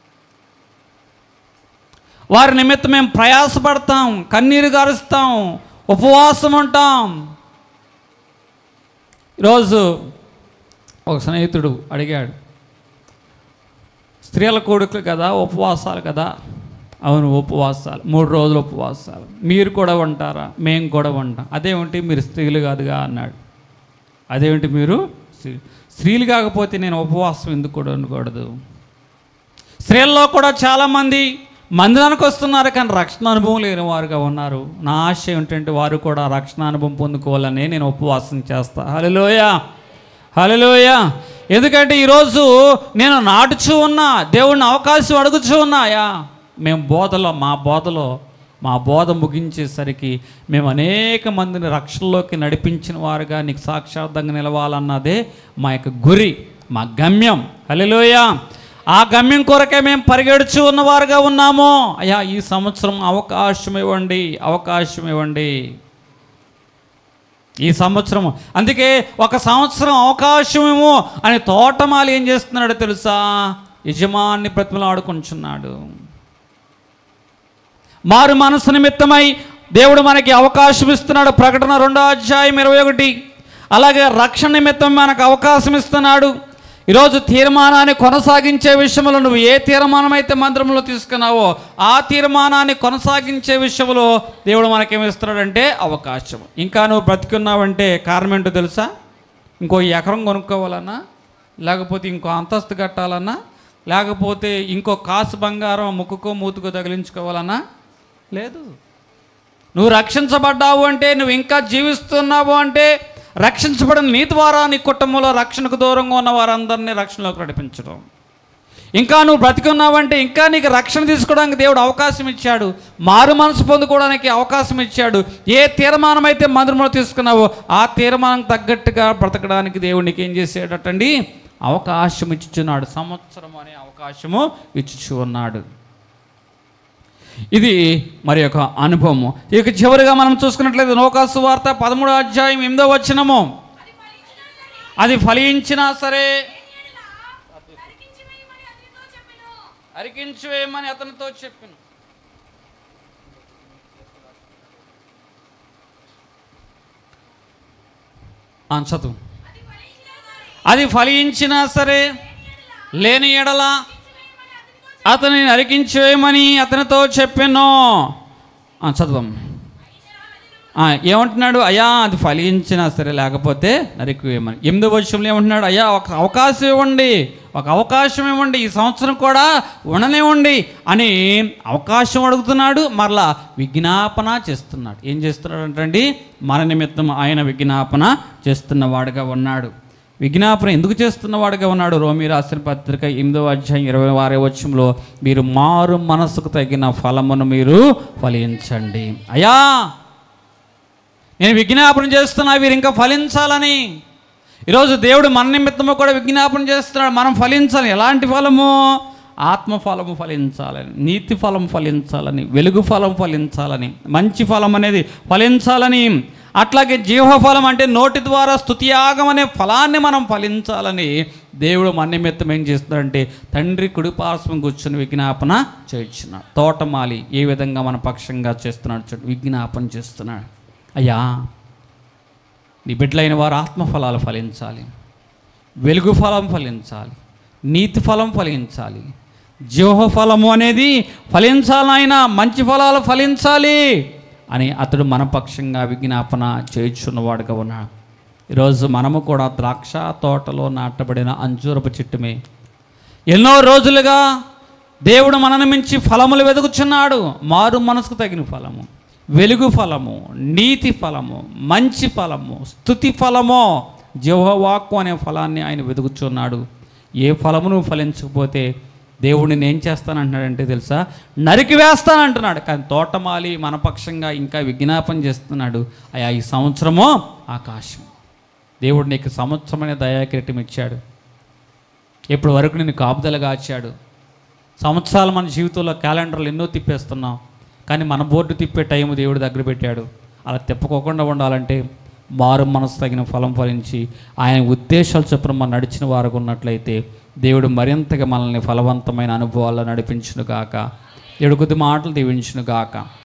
వారి నిమిత్తం మేము ప్రయాసపడతాం, కన్నీరు గారుస్తాం, ఉపవాసం ఉంటాం. ఈరోజు ఒక స్నేహితుడు అడిగాడు, స్త్రీల కొడుకులు కదా, ఉపవాసాలు కదా. అవును ఉపవాసాలు, మూడు రోజులు ఉపవాసాలు. మీరు కూడా ఉంటారా? మేము కూడా ఉంటాం. అదేమిటి మీరు స్త్రీలు కాదుగా అన్నాడు. అదేమిటి మీరు స్త్రీ స్త్రీలు కాకపోతే నేను ఉపవాసం ఎందుకు కూడా ఉండకూడదు? స్త్రీల్లో కూడా చాలామంది మందిరానికి వస్తున్నారు కానీ రక్షణ అనుభవం లేని వారుగా ఉన్నారు. నా ఆశ ఏమిటంటే వారు కూడా రక్షణ అనుభవం పొందుకోవాలని నేను ఉపవాసం చేస్తా. హల్లెలూయా, హల్లెలూయా. ఎందుకంటే ఈరోజు నేను నాటుచూ ఉన్నా, దేవుడిని అవకాశం అడుగుచూ ఉన్నాయా. మేము బోధలో మా బోధలో మా బోధ ముగించేసరికి మేము అనేక మందిని రక్షణలోకి నడిపించిన వారుగా నీకు సాక్షార్థంగా నిలవాలన్నదే మా యొక్క గురి, మా గమ్యం. హల్లెలూయా. ఆ గమ్యం కొరకే మేము పరిగెడుచు ఉన్నవారుగా ఉన్నాము. అయ్యా ఈ సంవత్సరం అవకాశం ఇవ్వండి, అవకాశం ఇవ్వండి ఈ సంవత్సరం. అందుకే ఒక సంవత్సరం అవకాశమేమో అని తోటమాలి ఏం చేస్తున్నాడో తెలుసా? యజమాన్ని బ్రతిమలాడుకుంటున్నాడు. మారు మనసు నిమిత్తమై దేవుడు మనకి అవకాశం ఇస్తున్నాడు. ప్రకటన రెండో అధ్యాయం ఇరవై ఒకటి. అలాగే రక్షణ నిమిత్తం మనకు అవకాశం ఇస్తున్నాడు. ఈరోజు తీర్మానాన్ని కొనసాగించే విషయంలో నువ్వు ఏ తీర్మానం అయితే మందిరంలో తీసుకున్నావో ఆ తీర్మానాన్ని కొనసాగించే విషయంలో దేవుడు మనకేమిస్తున్నాడంటే అవకాశం. ఇంకా నువ్వు బ్రతికున్నావంటే కారణం ఏంటో తెలుసా? ఇంకో ఎకరం కొనుక్కోవాలన్నా, లేకపోతే ఇంకో అంతస్తు కట్టాలన్నా, లేకపోతే ఇంకో కాసు బంగారం ముక్కుకో మూతుకో తగిలించుకోవాలన్నా లేదు. నువ్వు రక్షించబడ్డావు అంటే, నువ్వు ఇంకా జీవిస్తున్నావు అంటే, రక్షించబడిన నీ ద్వారా నీ కుటుంబంలో రక్షణకు దూరంగా ఉన్న వారందరినీ రక్షణలోకి నడిపించడం. ఇంకా నువ్వు బ్రతికున్నావంటే ఇంకా నీకు రక్షణ తీసుకోవడానికి దేవుడు అవకాశం ఇచ్చాడు, మారు మనసు పొందుకోవడానికి అవకాశం ఇచ్చాడు. ఏ తీర్మానం అయితే మందిరంలో తీసుకున్నావో ఆ తీర్మానం తగ్గట్టుగా బ్రతకడానికి దేవుడు నీకు ఏం చేసేటట్టండి అవకాశం ఇచ్చుచున్నాడు. సంవత్సరం అనే అవకాశము ఇచ్చుచు ఉన్నాడు. ఇది మరి యొక్క అనుభవం. ఇక చివరిగా మనం చూసుకున్నట్లయితే లోకాసు సువార్త పదమూడో అధ్యాయం ఎనిమిదో వచనము. అది ఫలించినా సరే అరికించివేయమని అతనితో చెప్పెను. చదువు. అది ఫలించినా సరే లేని ఎడల అతని నరికించేయమని అతనితో చెప్పాను. చదవం. ఏమంటున్నాడు? అయ్యా అది ఫలించినా సరే లేకపోతే నరికివేయమని. ఎనిమిదో వచనంలో ఏమంటున్నాడు? అయ్యా ఒక అవకాశం ఇవ్వండి, ఒక అవకాశం ఇవ్వండి, ఈ సంవత్సరం కూడా ఉండనివ్వండి అని అవకాశం అడుగుతున్నాడు. మరలా విజ్ఞాపన చేస్తున్నాడు. ఏం చేస్తున్నాడు అంటండి? మన నిమిత్తం ఆయన విజ్ఞాపన చేస్తున్నవాడుగా ఉన్నాడు. విజ్ఞాపన ఎందుకు చేస్తున్నవాడుగా ఉన్నాడు? రోమీ రాసిన పత్రిక ఎనిమిదవ అధ్యాయం ఇరవై ఆరో వచనంలో మీరు మారు మనసుకు తగిన ఫలమును మీరు ఫలించండి. అయ్యా నేను విజ్ఞాపన చేస్తున్నా వీరు ఇంకా ఫలించాలని. ఈరోజు దేవుడు మన నిమిత్తము కూడా విజ్ఞాపన చేస్తున్నాడు. మనం ఫలించాలి. ఎలాంటి ఫలము? ఆత్మఫలము ఫలించాలని, నీతి ఫలం ఫలించాలని, వెలుగు ఫలం ఫలించాలని, మంచి ఫలం అనేది ఫలించాలని, అట్లాగే జీవఫలం అంటే నోటి ద్వారా స్తుతియాగం అనే ఫలాన్ని మనం ఫలించాలని దేవుడు మన నిమిత్తం ఏం చేస్తున్నాడంటే తండ్రి కుడి పార్శ్వం కూర్చొని విజ్ఞాపన చేయించున్నాడు. తోటమాలి ఏ విధంగా మన పక్షంగా చేస్తున్నాడు చూడు, విజ్ఞాపన చేస్తున్నాడు. అయ్యా నీ బిడ్డలైన వారు ఆత్మఫలాలు ఫలించాలి, వెలుగు ఫలం ఫలించాలి, నీతి ఫలం ఫలించాలి, జీవఫలము అనేది ఫలించాలి, ఆయన మంచి ఫలాలు ఫలించాలి అని అతడు మన పక్షంగా విజ్ఞాపన చేయించున్నవాడుగా ఉన్నాడు. ఈరోజు మనము కూడా ద్రాక్ష తోటలో నాటబడిన అంజూరపు చెట్టుమే. ఎన్నో రోజులుగా దేవుడు మనను మించి ఫలములు వెతుకుచున్నాడు. మారు మనసుకు తగిన ఫలము, వెలుగు ఫలము, నీతి ఫలము, మంచి ఫలము, స్తుతి ఫలము, యెహోవాకు అనే ఫలాన్ని ఆయన వెతుకుచున్నాడు. ఏ ఫలమును ఫలించకపోతే దేవుడు నేను ఏం చేస్తానంటున్నాడంటే తెలుసా, నరికి వేస్తానంటున్నాడు. కానీ తోటమాలి మన పక్షంగా ఇంకా విజ్ఞాపన చేస్తున్నాడు. అయ్యా ఈ సంవత్సరమో ఆకాశం. దేవుడు నీకు సంవత్సరం అనే దయాకిరీటం ఇచ్చాడు. ఇప్పటి వరకు నేను కాపుదలగా ఆచాడు. సంవత్సరాలు మన జీవితంలో క్యాలెండర్లు ఎన్నో తిప్పేస్తున్నాం, కానీ మన బోర్డు తిప్పే టైం దేవుడు దగ్గర పెట్టాడు. అలా తిప్పకోకుండా ఉండాలంటే మారు మనసు తగిన ఫలం ఫలించి ఆయన ఉద్దేశాలు చొప్పున మనం నడిచిన వారు ఉన్నట్లయితే దేవుడు మరింతగా మనల్ని ఫలవంతమైన అనుభవాల్లో నడిపించును గాక. దేవుడు కొద్ది మాటలు దీవించును గాక.